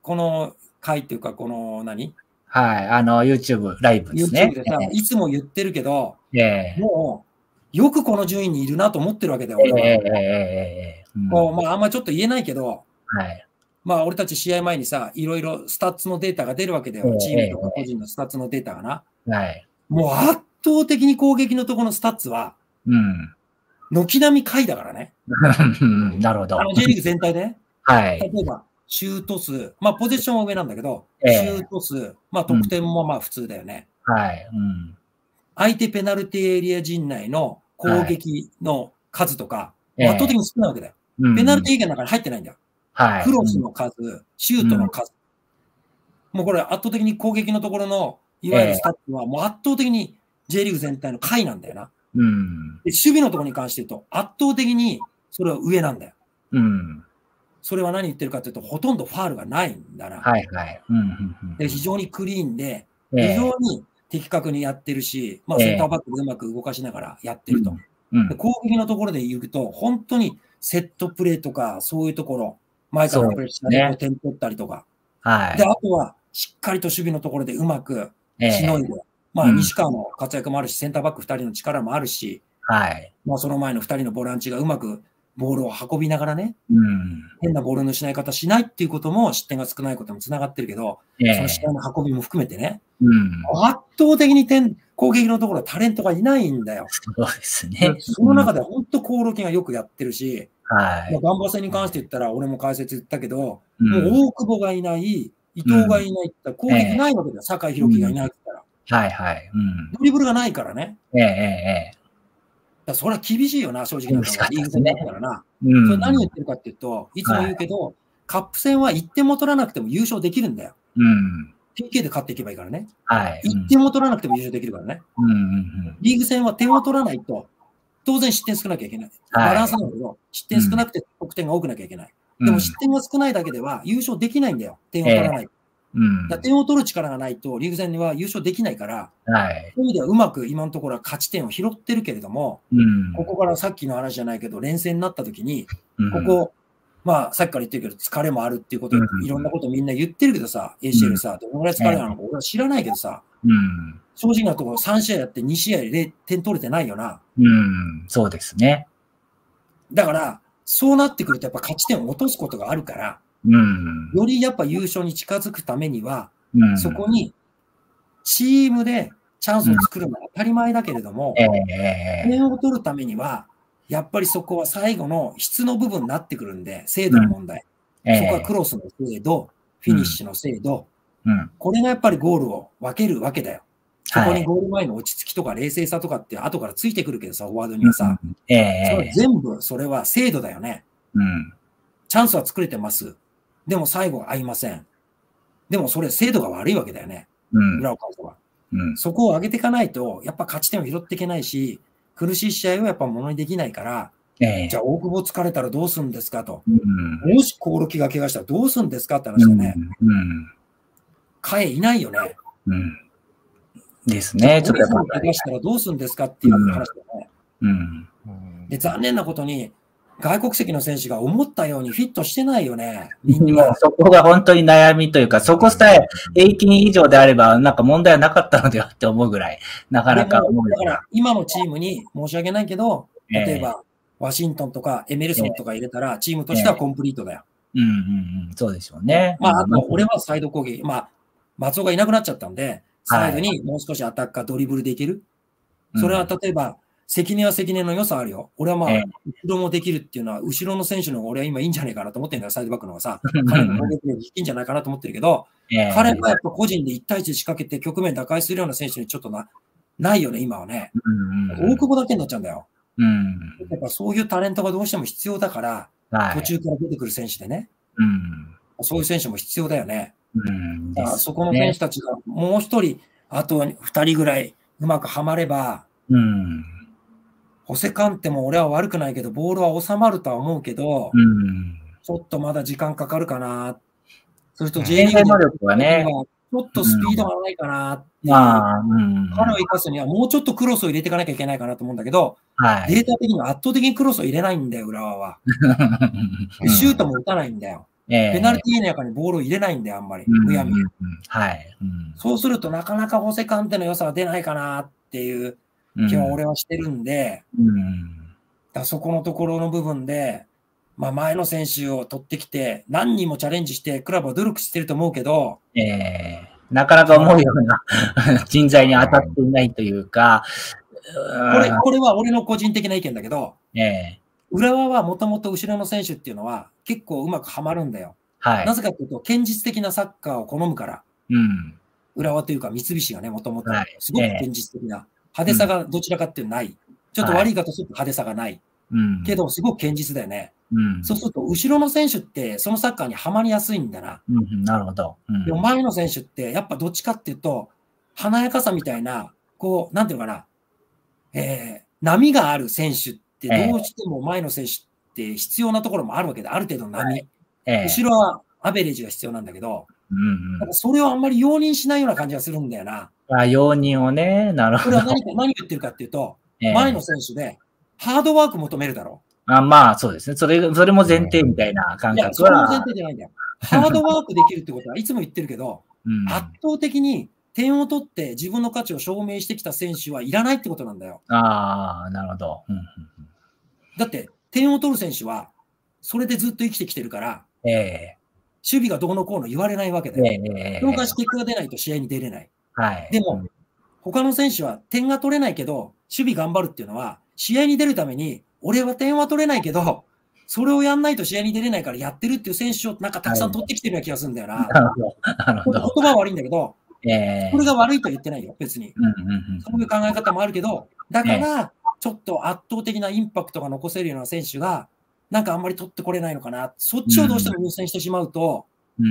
この回っていうか、この何はい、あの、YouTube ライブですね。 YouTube でさ、いつも言ってるけど、 えー、 もう、よくこの順位にいるなと思ってるわけだよ、俺は。 えーえーうん、 もう、まあ、あんまちょっと言えないけど、 はい。 まあ、俺たち試合前にさ、いろいろスタッツのデータが出るわけだよ。えー、チームとか個人のスタッツのデータがな。 はい。 もう圧倒的に攻撃のところのスタッツは、 うん。 軒並み下位だからね。 なるほど。 あの J リーグ全体でね。 はい。 例えば、シュート数、まあ、ポゼッションは上なんだけど、えー、シュート数、まあ、得点もまあ普通だよね。 うん、はい。うん。 相手ペナルティエリア陣内の攻撃の数とか、はい、圧倒的に少ないわけだよ。えー、ペナルティエリアの中に入ってないんだよ。はい、クロスの数、うん、シュートの数。うん、もうこれ圧倒的に攻撃のところの、いわゆるスタッツはもう圧倒的に J リーグ全体の下位なんだよな。 うん、 で守備のところに関して言うと、圧倒的にそれは上なんだよ。 うん、 それは何言ってるかというと、ほとんどファールがないんだな。 はいはい。うんうんうん、 で非常にクリーンで、非常に的確にやってるし、まあ、センターバックでうまく動かしながらやってると。うんうん、で攻撃のところで言うと、本当にセットプレーとか、そういうところ、前からプレッシャーで点取ったりとか。はい、であとは、しっかりと守備のところでうまくしのいで、えー、まあ、西川の活躍もあるし、センターバックふたりの力もあるし、はい、まあその前のふたりのボランチがうまくボールを運びながらね、うん、変なボールの失い方しないっていうことも、失点が少ないことにもつながってるけど、えー、その失点の運びも含めてね、うん、圧倒的に点攻撃のところはタレントがいないんだよ。 そうですね。 その中で本当、コオロキがよくやってるし、はい、まあ、ガンバ戦に関して言ったら、俺も解説言ったけど、うん、もう大久保がいない、伊藤がいないって言ったら、攻撃ないわけだよ、酒井宏樹がいないから。 うん、はいはい、うん。 ドリブルがないからね。 ええええ。 だそれは厳しいよな、正直なところ。リーグ戦だったらな。うん、それ何言ってるかっていうと、いつも言うけど、はい、カップ戦はいってんも取らなくても優勝できるんだよ。うん、ピーケー で勝っていけばいいからね。はい、いってんも取らなくても優勝できるからね。うんうんうん、リーグ戦は点を取らないと、当然失点少なきゃいけない。バランスなんだけど、はい、失点少なくて得点が多くなきゃいけない。うん、でも失点が少ないだけでは優勝できないんだよ。点を取らない。えーうん、だ点を取る力がないとリーグ戦には優勝できないから、はい、そういう意味ではうまく今のところは勝ち点を拾ってるけれども、うん、ここからさっきの話じゃないけど、連戦になった時に、うん、ここ、まあさっきから言ってるけど、疲れもあるっていうこと、うん、いろんなことみんな言ってるけどさ、エーシーエル さ、どのぐらい疲れなのか俺は知らないけどさ、うん、正直なところさん試合やってに試合で点取れてないよな。 うん、そうですね。 だから、そうなってくるとやっぱ勝ち点を落とすことがあるから、うん、よりやっぱ優勝に近づくためには、うん、そこにチームでチャンスを作るのは当たり前だけれども、点、うんえー、を取るためには、やっぱりそこは最後の質の部分になってくるんで、精度の問題。うんえー、そこはクロスの精度、フィニッシュの精度、うん、これがやっぱりゴールを分けるわけだよ。そこにゴール前の落ち着きとか冷静さとかって後からついてくるけどさ、フォワードにはさ、うんえー、それ全部それは精度だよね。うん、チャンスは作れてます。でも最後は合いません。でもそれ精度が悪いわけだよね。うん、裏を返せば、うん。そこを上げていかないと、やっぱ勝ち点を拾っていけないし、苦しい試合をやっぱものにできないから、えー、じゃあ大久保疲れたらどうするんですかと。うん、もしコオロキが怪我したらどうするんですかって話だね。うんうん、替えいないよね。 うん、ですね。 ちょっとやっぱ怪我したらどうするんですかっていう話だよね。うんうん、で残念なことに、外国籍の選手が思ったようにフィットしてないよね。 みんなそこが本当に悩みというか、そこさえ平均以上であれば、なんか問題はなかったのではって思うぐらい、なかなか思う。 だから今のチームに申し訳ないけど、例えば、ワシントンとかエメルソンとか入れたら、チームとしてはコンプリートだよ。 うんうんうん、そうでしょうね。 まあ、あと俺はサイド攻撃、まあ、松尾がいなくなっちゃったんで、サイドにもう少しアタッカー、ドリブルでいける。それは例えば、関根は関根の良さあるよ。俺はまあ、後ろもできるっていうのは、後ろの選手の方が俺は今いいんじゃないかなと思ってるんだよ、サイドバックの方がさ。彼の攻撃力いいんじゃないかなと思ってるけど、彼がやっぱ個人でいち対いち仕掛けて局面打開するような選手にちょっとな、ないよね、今はね。大久保だけになっちゃうんだよ。やっぱそういうタレントがどうしても必要だから、途中から出てくる選手でね。そういう選手も必要だよね。だからそこの選手たちがもう一人、あと二人ぐらいうまくはまれば、ホセカンテも俺は悪くないけど、ボールは収まるとは思うけど、うん、ちょっとまだ時間かかるかな。それと J リーグの力はね、ちょっとスピードがないかなっていう。彼を生かすにはもうちょっとクロスを入れていかなきゃいけないかなと思うんだけど、はい、データ的には圧倒的にクロスを入れないんだよ、浦和は。シュートも打たないんだよ。 ペナルティーエリアにボールを入れないんで、あんまり。むやみや。 はい。 そうすると、なかなかホセカンテの良さは出ないかなっていう気は俺はしてるんで、うん、だそこのところの部分で、まあ、前の選手を取ってきて、何人もチャレンジして、クラブは努力してると思うけど、 えー、なかなか思うような人材に当たっていないというか、 これ、これは俺の個人的な意見だけど、 えー浦和はもともと後ろの選手っていうのは結構うまくはまるんだよ。はい、なぜかというと、堅実的なサッカーを好むから。うん、浦和というか三菱がね、もともとすごく堅実的な、派手さがどちらかっていうのはない。ちょっと悪い方すると派手さがない。うん、けど、すごく堅実だよね。うん、そうすると、後ろの選手ってそのサッカーにはまりやすいんだな。 うん、なるほど。 うん、でも前の選手ってやっぱどっちかっていうと、華やかさみたいな、こう、なんていうのかな、えー、波がある選手って、どうしても前の選手って必要なところもあるわけで、ある程度の波。はいええ、後ろはアベレージが必要なんだけど、うんうん、それをあんまり容認しないような感じがするんだよな。 あ容認をね、なるほど。 これは何か何言ってるかっていうと、ええ、前の選手でハードワーク求めるだろう。あまあそうですね。それ、それも前提みたいな感覚は。いや、 それも前提じゃないんだよ。ハードワークできるってことはいつも言ってるけど、うん、圧倒的に点を取って自分の価値を証明してきた選手はいらないってことなんだよ。 ああ、なるほど。うんうんだって、点を取る選手は、それでずっと生きてきてるから、 ええ、 守備がどうのこうの言われないわけだよ。ええ、その結果が出ないと試合に出れない。はい、でも、うん、他の選手は点が取れないけど、守備頑張るっていうのは、試合に出るために、俺は点は取れないけど、それをやんないと試合に出れないからやってるっていう選手をなんかたくさん取ってきてるような気がするんだよな。なるほど。なるほど。言葉は悪いんだけど、ええ、これが悪いとは言ってないよ、別に。うんうんうん、そういう考え方もあるけど、だから、ええちょっと圧倒的なインパクトが残せるような選手が、なんかあんまり取ってこれないのかな。そっちをどうしても優先してしまうと、うん、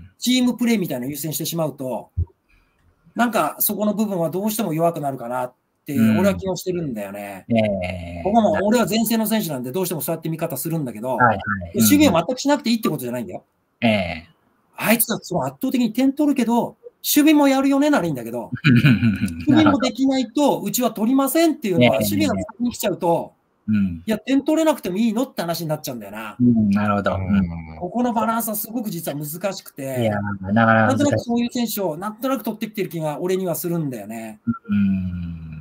チームプレーみたいなのを優先してしまうと、なんかそこの部分はどうしても弱くなるかなって、俺は気をしてるんだよね。うんえー、ここも俺は前線の選手なんでどうしてもそうやって見方するんだけど、はいはいうん、守備を全くしなくていいってことじゃないんだよ。えー、あいつはその圧倒的に点取るけど、守備もやるよねならいいんだけど、守備もできないと、うちは取りませんっていうのは、守備が先に来ちゃうと、うん、いや、点取れなくてもいいのって話になっちゃうんだよな。 うん、なるほど、うん。 ここのバランスはすごく実は難しくて、いやなかなかなんとなくそういう選手をなんとなく取ってきてる気が俺にはするんだよね。 うん、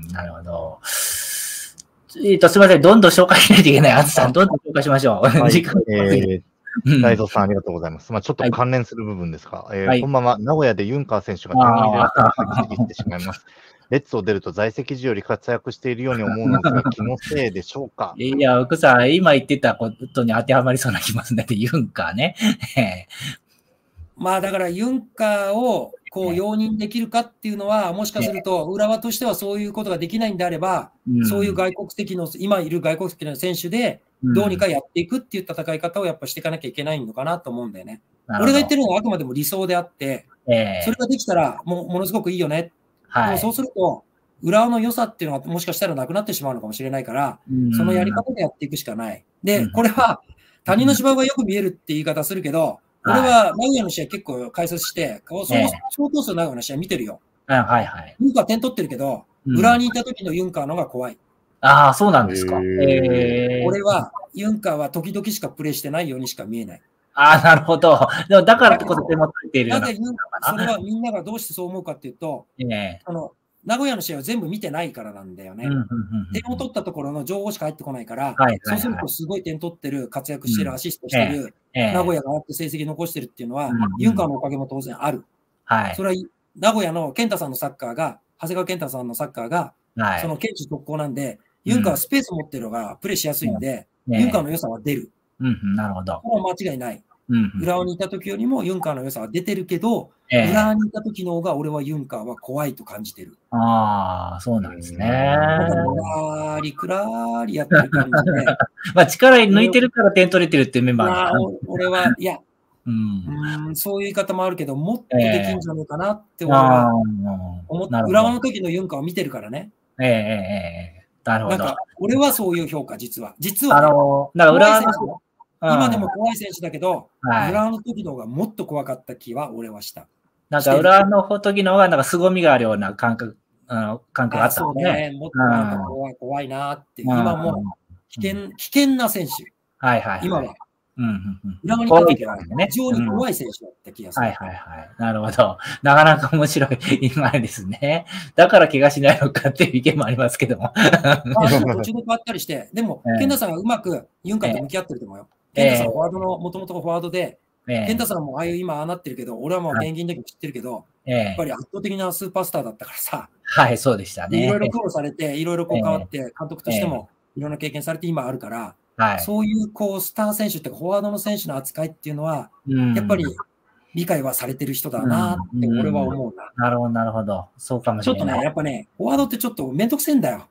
なるほど。えっと、すみません、どんどん紹介しないといけない。あずさん、どんどん紹介しましょう。はい、時間えー大蔵さん、ありがとうございます。まあ、ちょっと関連する部分ですが、はいえーはい、こんばんは。名古屋でユンカー選手が点に入れなくてしてしまいます。レッツを出ると在籍時より活躍しているように思うのですが、気のせいでしょうか。 いや、奥さん、今言ってたことに当てはまりそうな気ますね。ユンカーね。 まあ、だからユンカーをこう容認できるかっていうのは、もしかすると、浦和としてはそういうことができないんであれば、うん、そういう外国籍の、今いる外国籍の選手で、どうにかやっていくっていう戦い方をやっぱしていかなきゃいけないのかなと思うんだよね。俺が言ってるのはあくまでも理想であって、えー、それができたらもものすごくいいよね。はい、でもそうすると、浦和の良さっていうのはもしかしたらなくなってしまうのかもしれないから、そのやり方でやっていくしかない。で、これは他人の芝生がよく見えるって言い方するけど、俺は名古屋の試合結構解説して、相当数名古屋の試合見てるよ。 はいはい、 ユンカー点取ってるけど、浦和にいた時のユンカーの方が怖い。 ああ、そうなんですか。えー、俺は、ユンカーは時々しかプレイしてないようにしか見えない。 ああ、なるほど。でもだからってことでもついているような。 なぜユンカー、それはみんながどうしてそう思うかっていうと、ね、あの名古屋の試合を全部見てないからなんだよね。点を取ったところの情報しか入ってこないから、はいはいはい、そうするとすごい点取ってる、活躍してる、うん、アシストしてる、えー、名古屋があって成績残してるっていうのは、うん、ユンカーのおかげも当然ある。はい、それは名古屋の健太さんのサッカーが、長谷川健太さんのサッカーが、はい、その堅持特攻なんで、ユンカーはスペース持ってるのがプレーしやすいんで、うんね、ユンカーの良さは出る。 うん、なるほど。 もう間違いない。うん、浦和にいた時よりもユンカーの良さは出てるけど、えー、浦和にいた時の方が俺はユンカーは怖いと感じてる。 ああ、そうなんですね。 なんかのらーりくらーりやってる感じで。 まあ力抜いてるから点取れてるっていうメンバーが、 まあ、俺は、いや、うん、うんそういう言い方もあるけど、もっとできんじゃないかなって俺は思って、浦和の時のユンカーを見てるからね。 ええええなるほど。 なんか、俺はそういう評価、実は。実は、ね、 あの、だから浦和の今でも怖い選手だけど、はい、浦和の時の方がもっと怖かった気は俺はした。 なんか浦和の時の方がなんか凄みがあるような感覚、あの感覚があったんですね。そうね。 もっとなんか怖い、怖いなって。今も危険、危険な選手。 はいはい、はい。 今は。 裏側に立てては非常に怖い選手だった気がする。 はいはいはい。なるほど。なかなか面白い今ですね。だから怪我しないのかっていう意見もありますけども。 途中で変わったりして、でも、健太さんがうまくユンカーと向き合ってると思うよ。健太さんはフォワードの、もともとフォワードで、健太さんもああいう今ああなってるけど、俺はもう現役の時知ってるけど、やっぱり圧倒的なスーパースターだったからさ。 はい、そうでしたね。 いろいろ苦労されて、いろいろこう変わって、監督としてもいろんな経験されて今あるから、はい、そういうこうスター選手っていうか、フォワードの選手の扱いっていうのは、やっぱり理解はされてる人だなって俺は思うな。 なるほど、なるほど。そうかもしれない。 ちょっとね、やっぱね、フォワードってちょっとめんどくせえんだよ。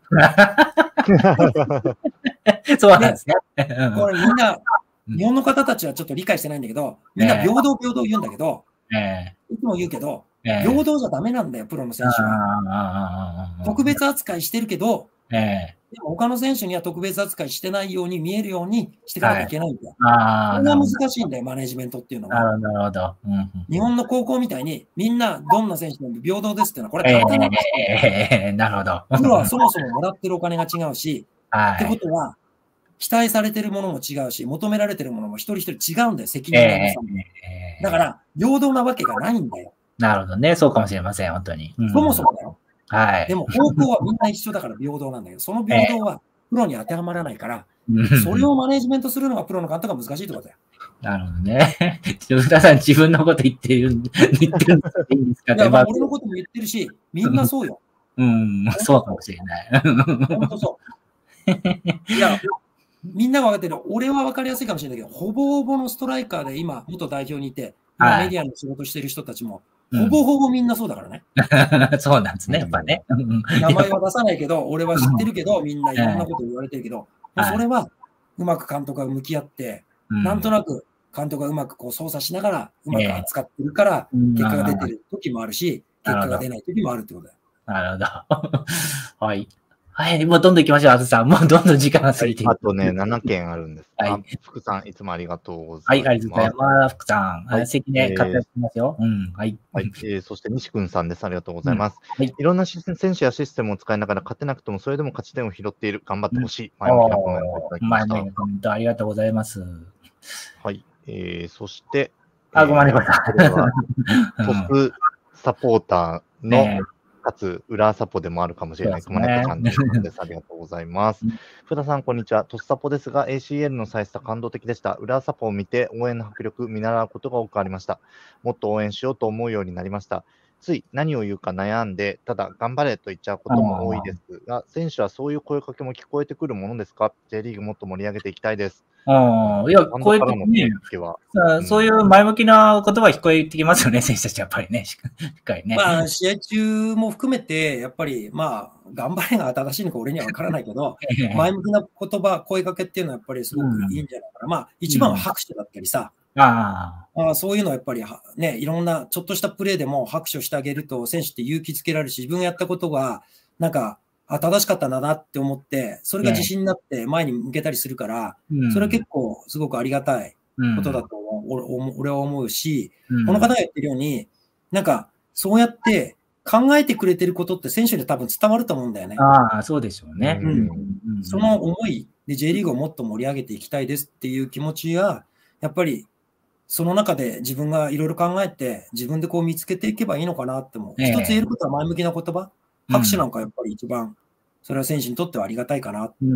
そうなんですね。 これみんな、日本の方たちはちょっと理解してないんだけど、みんな平等平等言うんだけど、えー、いつも言うけど、えー、平等じゃダメなんだよ、プロの選手は。特別扱いしてるけど、えーでも他の選手には特別扱いしてないように見えるようにしていかなきゃいけないんだよ。はい、それが難しいんだよ、マネジメントっていうのは。 なるほど。うん、 日本の高校みたいに、みんなどんな選手でも平等ですっていうのは、これ簡単なんですよ。 えー、なるほど。 プロはそもそももらってるお金が違うし、はい、ってことは、期待されてるものも違うし、求められてるものも一人一人違うんだよ、責任の重さも。えー、だから、平等なわけがないんだよ。 なるほどね、そうかもしれません、本当に。 うん、そもそもだよ。 はい。 でも、高校はみんな一緒だから平等なんだけど、その平等はプロに当てはまらないから、えー、それをマネジメントするのがプロの監督が難しいってことだよ。 なるほどね。吉田さん、自分のこと言ってる、言ってるんですかね。 いや、まあ、俺のことも言ってるし、みんなそうよ。 うん、そうかもしれない。 本当そう。いや、みんなが分かってる。俺は分かりやすいかもしれないけど、ほぼほぼのストライカーで今、元代表にいて、今メディアの仕事してる人たちも、ほぼほぼみんなそうだからね。 うん、そうなんですね、やっぱね。 名前は出さないけど、俺は知ってるけど、みんないろんなこと言われてるけど、それはうまく監督が向き合って、なんとなく監督がうまくこう操作しながら、うまく扱ってるから、結果が出てる時もあるし、結果が出ない時もあるってことだよ。 なるほど。はい。はい、もうどんどん行きましょう、あずさん。もうどんどん時間が過ぎていく。 あとね、ななけんあるんです。はい。福さん、いつもありがとうございます。 はい、ありがとうございます。福さん。はい、席ね、活躍しますよ。うん、はい。 はい、えー、そして、西くんさんです。ありがとうございます。うん、はい。いろんな選手やシステムを使いながら勝てなくても、それでも勝ち点を拾っている。頑張ってほしい。前向きなコメントをいただきました。 前向きなコメントありがとうございます。 はい。えー、そして、 あ、ごめんなさい。 これは、トップサポーターの、ね、かつ、裏サポでもあるかもしれない、熊猫ちゃんです。ありがとうございます。福田さん、こんにちは。トスサポですが、エーシーエル のサイズは感動的でした。裏サポを見て、応援の迫力、見習うことが多くありました。もっと応援しようと思うようになりました。つい何を言うか悩んで、ただ頑張れと言っちゃうことも多いですが、選手はそういう声かけも聞こえてくるものですか？ J リーグもっと盛り上げていきたいです。 ああ、いや、聞こえてくるね。そういう前向きな言葉聞こえてきますよね、選手たちやっぱりね。しっかりね。 まあ、試合中も含めて、やっぱり、まあ、頑張れが正しいのか俺には分からないけど、前向きな言葉、声かけっていうのはやっぱりすごくいいんじゃないかな。まあ、一番は拍手だったりさ。 ああ、そういうのはやっぱりね、いろんなちょっとしたプレーでも拍手をしてあげると、選手って勇気づけられるし、自分がやったことが、なんか、あ、正しかったんだなって思って、それが自信になって前に向けたりするから、ね、それは結構すごくありがたいことだと、うん、俺は思うし、うん、この方が言ってるように、なんか、そうやって考えてくれてることって選手に多分伝わると思うんだよね。 ああ、そうでしょうね。 うん。その思いで J リーグをもっと盛り上げていきたいですっていう気持ちが、やっぱり、その中で自分がいろいろ考えて、自分でこう見つけていけばいいのかなって思う。えー、一つ言えることは前向きな言葉。拍手なんかやっぱり一番、それは選手にとってはありがたいかなっていう。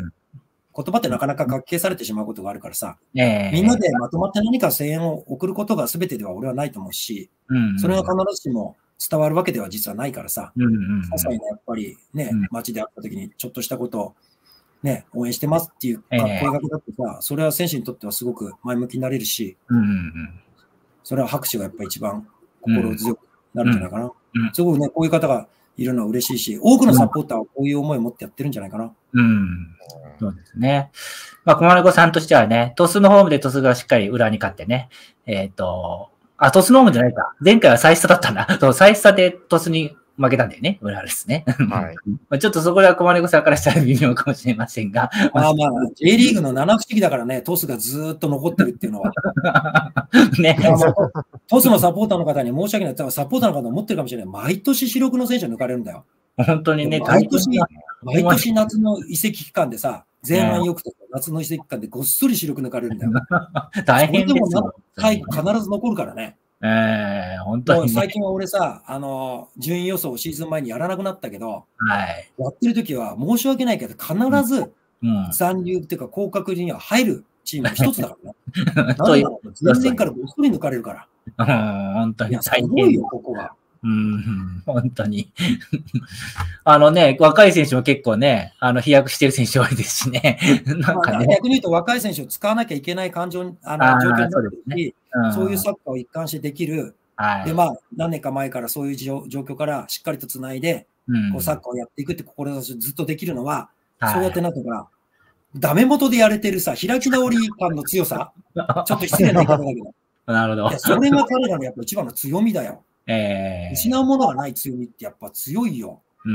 言葉ってなかなか書き消されてしまうことがあるからさ、えー、みんなでまとまって何か声援を送ることが全てでは俺はないと思うし、それが必ずしも伝わるわけでは実はないからさ、些細なやっぱりね、街で会った時にちょっとしたことをね、応援してますっていう声掛けだってさ、それは選手にとってはすごく前向きになれるし、それは拍手がやっぱり一番心強くなるんじゃないかな。すごくね、こういう方がいるのは嬉しいし、多くのサポーターはこういう思いを持ってやってるんじゃないかな。 うん。そうですね。まあ、小丸子さんとしてはね、トスのホームでトスがしっかり裏に勝ってね、えっと、あ、トスのホームじゃないか。前回はサイスタだったんだ。そう、サイスタでトスに負けたんだよね。裏ですね。はい。ちょっとそこでは小丸子さんからしたら微妙かもしれませんが。 まあまあ、J リーグの七不思議だからね、トスがずーっと残ってるっていうのは。ね。トスのサポーターの方に申し訳ない。サポーターの方思ってるかもしれない。毎年主力の選手抜かれるんだよ。 本当にね、 毎年、毎年夏の移籍期間でさ、 前半よくて、夏の移籍間でごっそり主力抜かれるんだよ。 大変ですよ。 それでも最後必ず残るからね。 ええー、本当に、ね。 最近は俺さ、あの、順位予想をシーズン前にやらなくなったけど、 はい。 やってる時は申し訳ないけど、必ず残留っていうか降格には入るチームの一つだからね。なんだろう、前年からごっそり抜かれるから。 うん、本当に。いや、 すごいよ、ここは。 うん、本当に。あのね、若い選手も結構ね、あの、飛躍してる選手多いですしね。なんかね。 逆に言うと若い選手を使わなきゃいけない感情、あの、状況になってるし、そう、そういうサッカーを一貫してできる。はい、で、まあ、何年か前からそういう状況からしっかりとつないで、うん、こうサッカーをやっていくって志をずっとできるのは、はい、そうやってなってから、ダメ元でやれてるさ、開き直り感の強さ、ちょっと失礼な言い方だけど。 なるほど。 いや、それが彼らのやっぱ一番の強みだよ。 えー、 失うものがない強みってやっぱ強いよ。うん、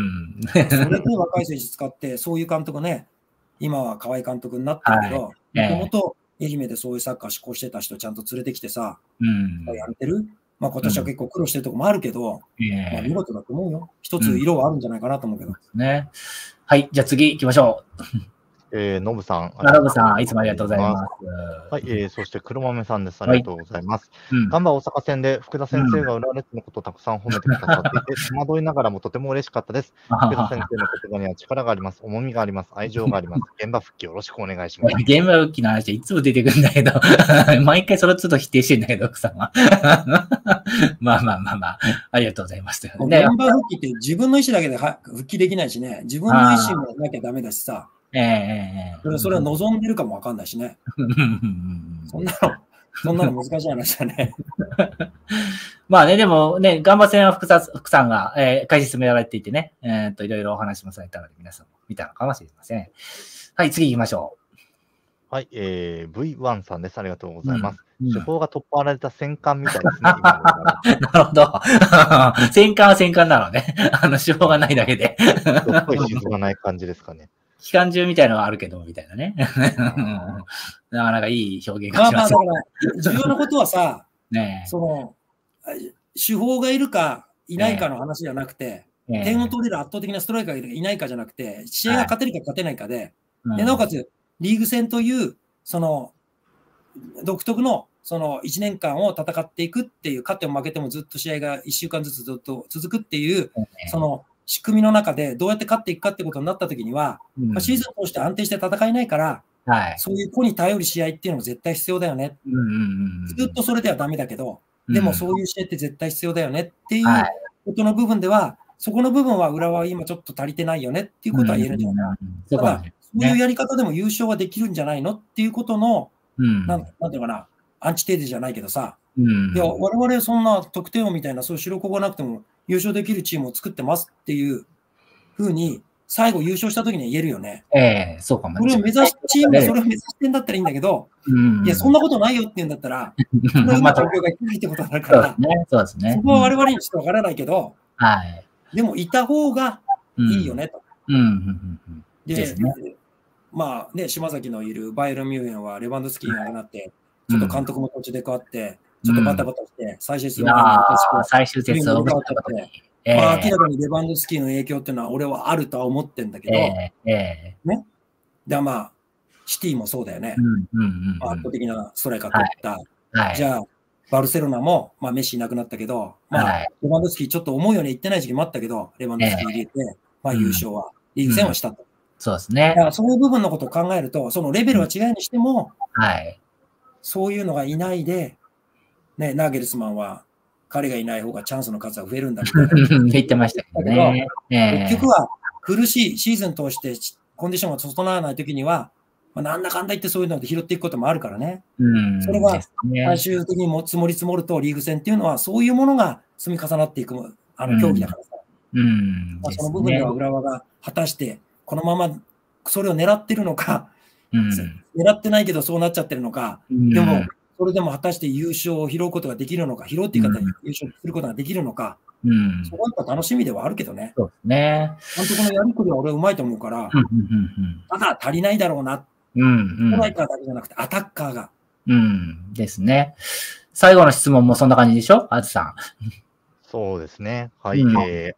それで若い選手使って、そういう監督ね、今は河合監督になってるけど、もともと愛媛でそういうサッカー志向してた人ちゃんと連れてきてさ、うん、やれてる。まあ今年は結構苦労してるとこもあるけど、うん、まあ見事だと思うよ。一つ色はあるんじゃないかなと思うけど。 うん、ね。はい、じゃあ次行きましょう。 えー、ノブさん。 ノブさん、いつもありがとうございます。 はい、えー、そして黒豆さんです。ありがとうございます。はい、うん、ガンバ大阪戦で福田先生が浦和レッズのことをたくさん褒めてくださっていて、戸惑いながらもとても嬉しかったです。福田先生の言葉には力があります。重みがあります。愛情があります。現場復帰よろしくお願いします。 現場復帰の話いつも出てくるんだけど、毎回それちょっと否定してんだけど、奥さんは。まあまあまあまあ、ありがとうございます。 ね、現場復帰って自分の意思だけで復帰できないしね、自分の意思もなきゃダメだしさ。ええー、それそれは望んでるかもわかんないしね。そんなの、そんなの難しい話だね。 まあね、でもね、ガンバ戦は福さ福さんが、えー、開始進められていてね、えー、っと、いろいろお話もされたので、皆さんも見たのかもしれません。はい、次行きましょう。 はい、えー、ブイワン さんです。ありがとうございます。うんうん、手法が取っ払われた戦艦みたいですね。今なるほど。戦艦は戦艦なのね。あの、手法がないだけで。 どっこい沈まない感じですかね。 機関銃みたいなのはあるけど、みたいなね。なかなかいい表現がします。 まあまあ、だから、重要なことはさ、ね、その、手法がいるかいないかの話じゃなくて、ね、点を取れる圧倒的なストライカーがいないかじゃなくて、試合が勝てるか勝てないかで、はい、でなおかつ、リーグ戦という、その、独特の、そのいちねんかんを戦っていくっていう、勝っても負けてもずっと試合がいっしゅうかんずつずっと続くっていう、その、仕組みの中でどうやって勝っていくかってことになったときには、うん、シーズン通して安定して戦えないから、はい、そういう個に頼る試合っていうのも絶対必要だよね。ずっとそれではダメだけど、うん、でもそういう試合って絶対必要だよねっていうことの部分では、はい、そこの部分は浦和は今ちょっと足りてないよねっていうことは言えるんじゃないかな。ただ、そういうやり方でも優勝はできるんじゃないのっていうことの、うん、なん、なんていうかな、アンチテーゼじゃないけどさ、うん、いや、我々そんな得点王みたいな、そういう白子がなくても優勝できるチームを作ってますっていうふうに、最後優勝したときには言えるよね。 ええー、そうかも。 それを目指し、チームがそれを目指してんだったらいいんだけど、うん、いや、そんなことないよって言うんだったら、その今状況がいけないってことになるから、 そうですね。 そこは我々にちょっとわからないけど、 はい。 でもいた方がいいよね、と。 うんうんうんうん、 で、ですね、まあね、島崎のいるバイエルンミュンヘンはレバンドフスキーがなって、ちょっと監督も途中で変わって、ちょっとバタバタして、最終節に最終節を変わっちゃって、えー、まあ明らかにレバンドフスキーの影響っていうのは俺はあるとは思ってんだけど、えーえー、ね。で、まあ、シティもそうだよね。圧倒的なストライカー取った。はいはい、じゃあ、バルセロナも、まあ、メッシいなくなったけど、まあ、はい、レバンドフスキーちょっと思うようにいってない時期もあったけど、レバンドフスキー入れて、えー、まあ優勝は、リーグ戦はしたと。 うん、そうですね。 だからそういう部分のことを考えると、そのレベルは違いにしても、 うん、はい。 そういうのがいないで、ね、ナーゲルスマンは、彼がいない方がチャンスの数は増えるんだみたいな。 言ってましたけどね。 結局は苦しいシーズン通してコンディションが整わないときには、まあ、なんだかんだ言ってそういうので拾っていくこともあるからね。うん、それが最終的にも積もり積もるとリーグ戦っていうのはそういうものが積み重なっていくあの競技だからさ。うんうんまあ、その部分では浦和が果たしてこのままそれを狙ってるのか、うん、狙ってないけどそうなっちゃってるのか、うん、でもそれでも果たして優勝を拾うことができるのか、拾うっていう方に優勝することができるのか、うん、そこはやっぱ楽しみではあるけどね。 そうですね。 監督のやりくりは俺はうまいと思うから、ただ足りないだろうな。うんうん、ストライカーだけじゃなくてアタッカーが。 うんですね。最後の質問もそんな感じでしょ、あずさん。 そうですね。はい。うん、えー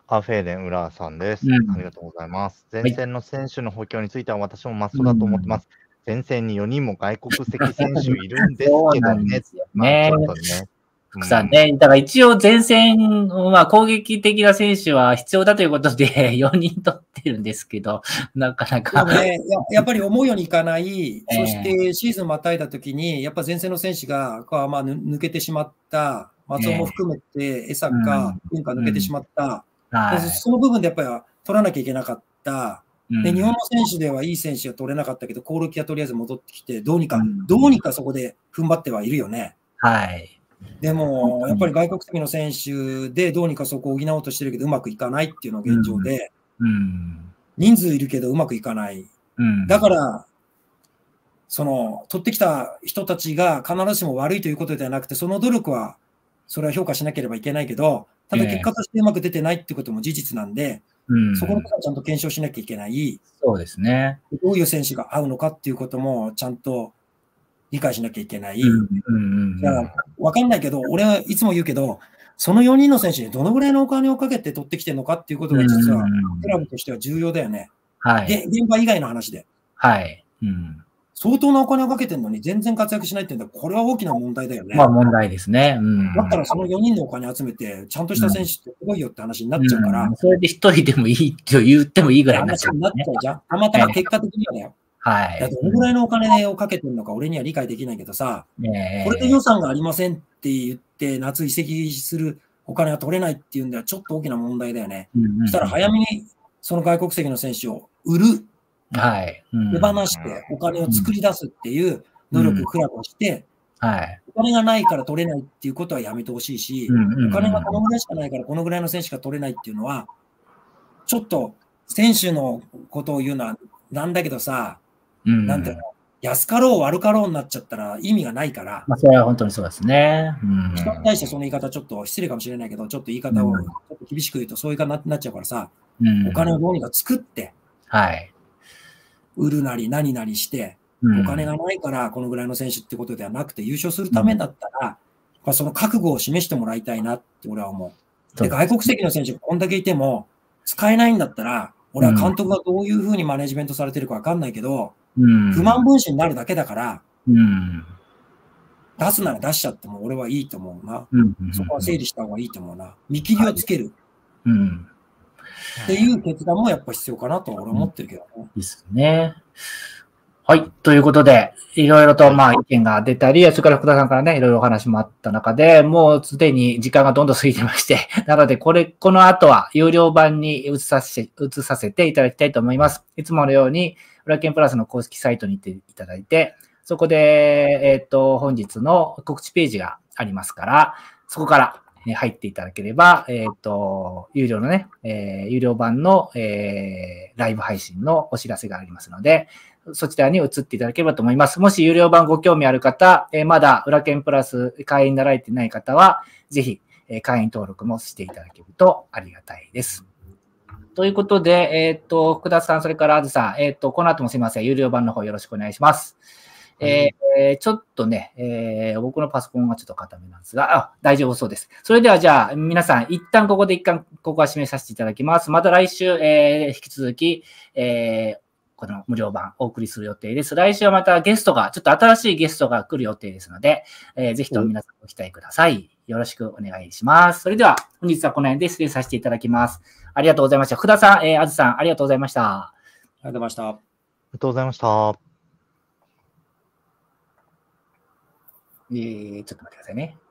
アフェーレン・ウラーさんです、うん。ありがとうございます。前線の選手の補強については私もマストだと思ってます。うん、前線によにんも外国籍選手いるんですけどね。 まあちょっとね。福さんね。だから一応前線、まあ攻撃的な選手は必要だということでよにん取ってるんですけど、なかなか。 ね、や, やっぱり思うようにいかない、そしてシーズンまたいだときに、やっぱ前線の選手がまあ抜けてしまった、松尾も含めて、江坂、文化抜けてしまった、はい、その部分でやっぱり取らなきゃいけなかった。で、日本の選手ではいい選手は取れなかったけど、コールキはとりあえず戻ってきて、どうにか、うん、どうにかそこで踏ん張ってはいるよね。 はい。 でも、やっぱり外国籍の選手でどうにかそこを補おうとしてるけど、うまくいかないっていうのが現状で、 うんうん、 人数いるけどうまくいかない。 うん、 だから、その、取ってきた人たちが必ずしも悪いということではなくて、その努力は、それは評価しなければいけないけど、ただ結果としてうまく出てないってことも事実なんで、 うん、 そこのことはちゃんと検証しなきゃいけない。 そうですね。 どういう選手が合うのかっていうこともちゃんと理解しなきゃいけない。わかんないけど、俺はいつも言うけど、そのよにんの選手にどのぐらいのお金をかけて取ってきてるのかっていうことが実は、クラブとしては重要だよね。 はい。 で、現場以外の話で。 はい。うん、 相当なお金をかけてるのに全然活躍しないっていうんだ、これは大きな問題だよね。 まあ問題ですね。うん、 だったらそのよにんのお金集めて、ちゃんとした選手ってすごいよって話になっちゃうから。 うんうん、それでひとりでもいいと言ってもいいぐらいになっちゃう、 ね。話になっちゃうじゃん。たまたま結果的にはだよ。 はい。 どのぐらいのお金をかけてるのか俺には理解できないけどさ、 ね、 これで予算がありませんって言って夏移籍するお金は取れないっていうんではちょっと大きな問題だよね。 うんうんうん、 そしたら早めにその外国籍の選手を売る。 はい。うん、 手放してお金を作り出すっていう努力をクラブをして、 うんはい、 お金がないから取れないっていうことはやめてほしいし、 うんうんうん、 お金がこのぐらいしかないからこのぐらいの選手が取れないっていうのは、ちょっと選手のことを言うのはなんだけどさ、 うん、 なんていうの、安かろう悪かろうになっちゃったら意味がないから。 まあ、それは本当にそうですね。うん、 人に対してその言い方ちょっと失礼かもしれないけど、ちょっと言い方をちょっと厳しく言うとそういう言い方になっちゃうからさ、うん、お金をどうにか作って、 はい。 売るなり何なりして、お金がないからこのぐらいの選手ってことではなくて、優勝するためだったら、うん、その覚悟を示してもらいたいなって俺は思う。で、外国籍の選手がこんだけいても、使えないんだったら、俺は監督がどういうふうにマネジメントされてるかわかんないけど、 うん、 不満分子になるだけだから、 うん、 出すなら出しちゃっても俺はいいと思うな。 うんうん、 そこは整理した方がいいと思うな。見切りをつける。はいうんっていう決断もやっぱ必要かなと俺は思ってるけどね。 ですね。はい。ということで、いろいろとまあ意見が出たり、それから福田さんからね、いろいろお話もあった中で、もうすでに時間がどんどん過ぎてまして、なので、これ、この後は有料版に移させ、移させていただきたいと思います。いつものように、ウラケンプラスの公式サイトに行っていただいて、そこで、えっと、本日の告知ページがありますから、そこから、入っていただければ、えっと、有料のね、えー、有料版の、えー、ライブ配信のお知らせがありますので、そちらに移っていただければと思います。もし有料版ご興味ある方、えー、まだウラケンプラス会員になられていない方は、ぜひ、えー、会員登録もしていただけるとありがたいです。ということで、えっと、福田さん、それからあずさん、えっと、この後もすいません、有料版の方よろしくお願いします。えー、ちょっとね、えー、僕のパソコンがちょっと固めなんですが、あ、大丈夫そうです。それではじゃあ、皆さん、一旦ここで一旦、ここは締めさせていただきます。また来週、えー、引き続き、えー、この無料版お送りする予定です。来週はまたゲストが、ちょっと新しいゲストが来る予定ですので、えー、ぜひとも皆さんご期待ください。よろしくお願いします。それでは、本日はこの辺で失礼させていただきます。ありがとうございました。福田さん、えー、あずさん、ありがとうございました。 ありがとうございました。ありがとうございました。 えー、ちょっと待ってくださいね。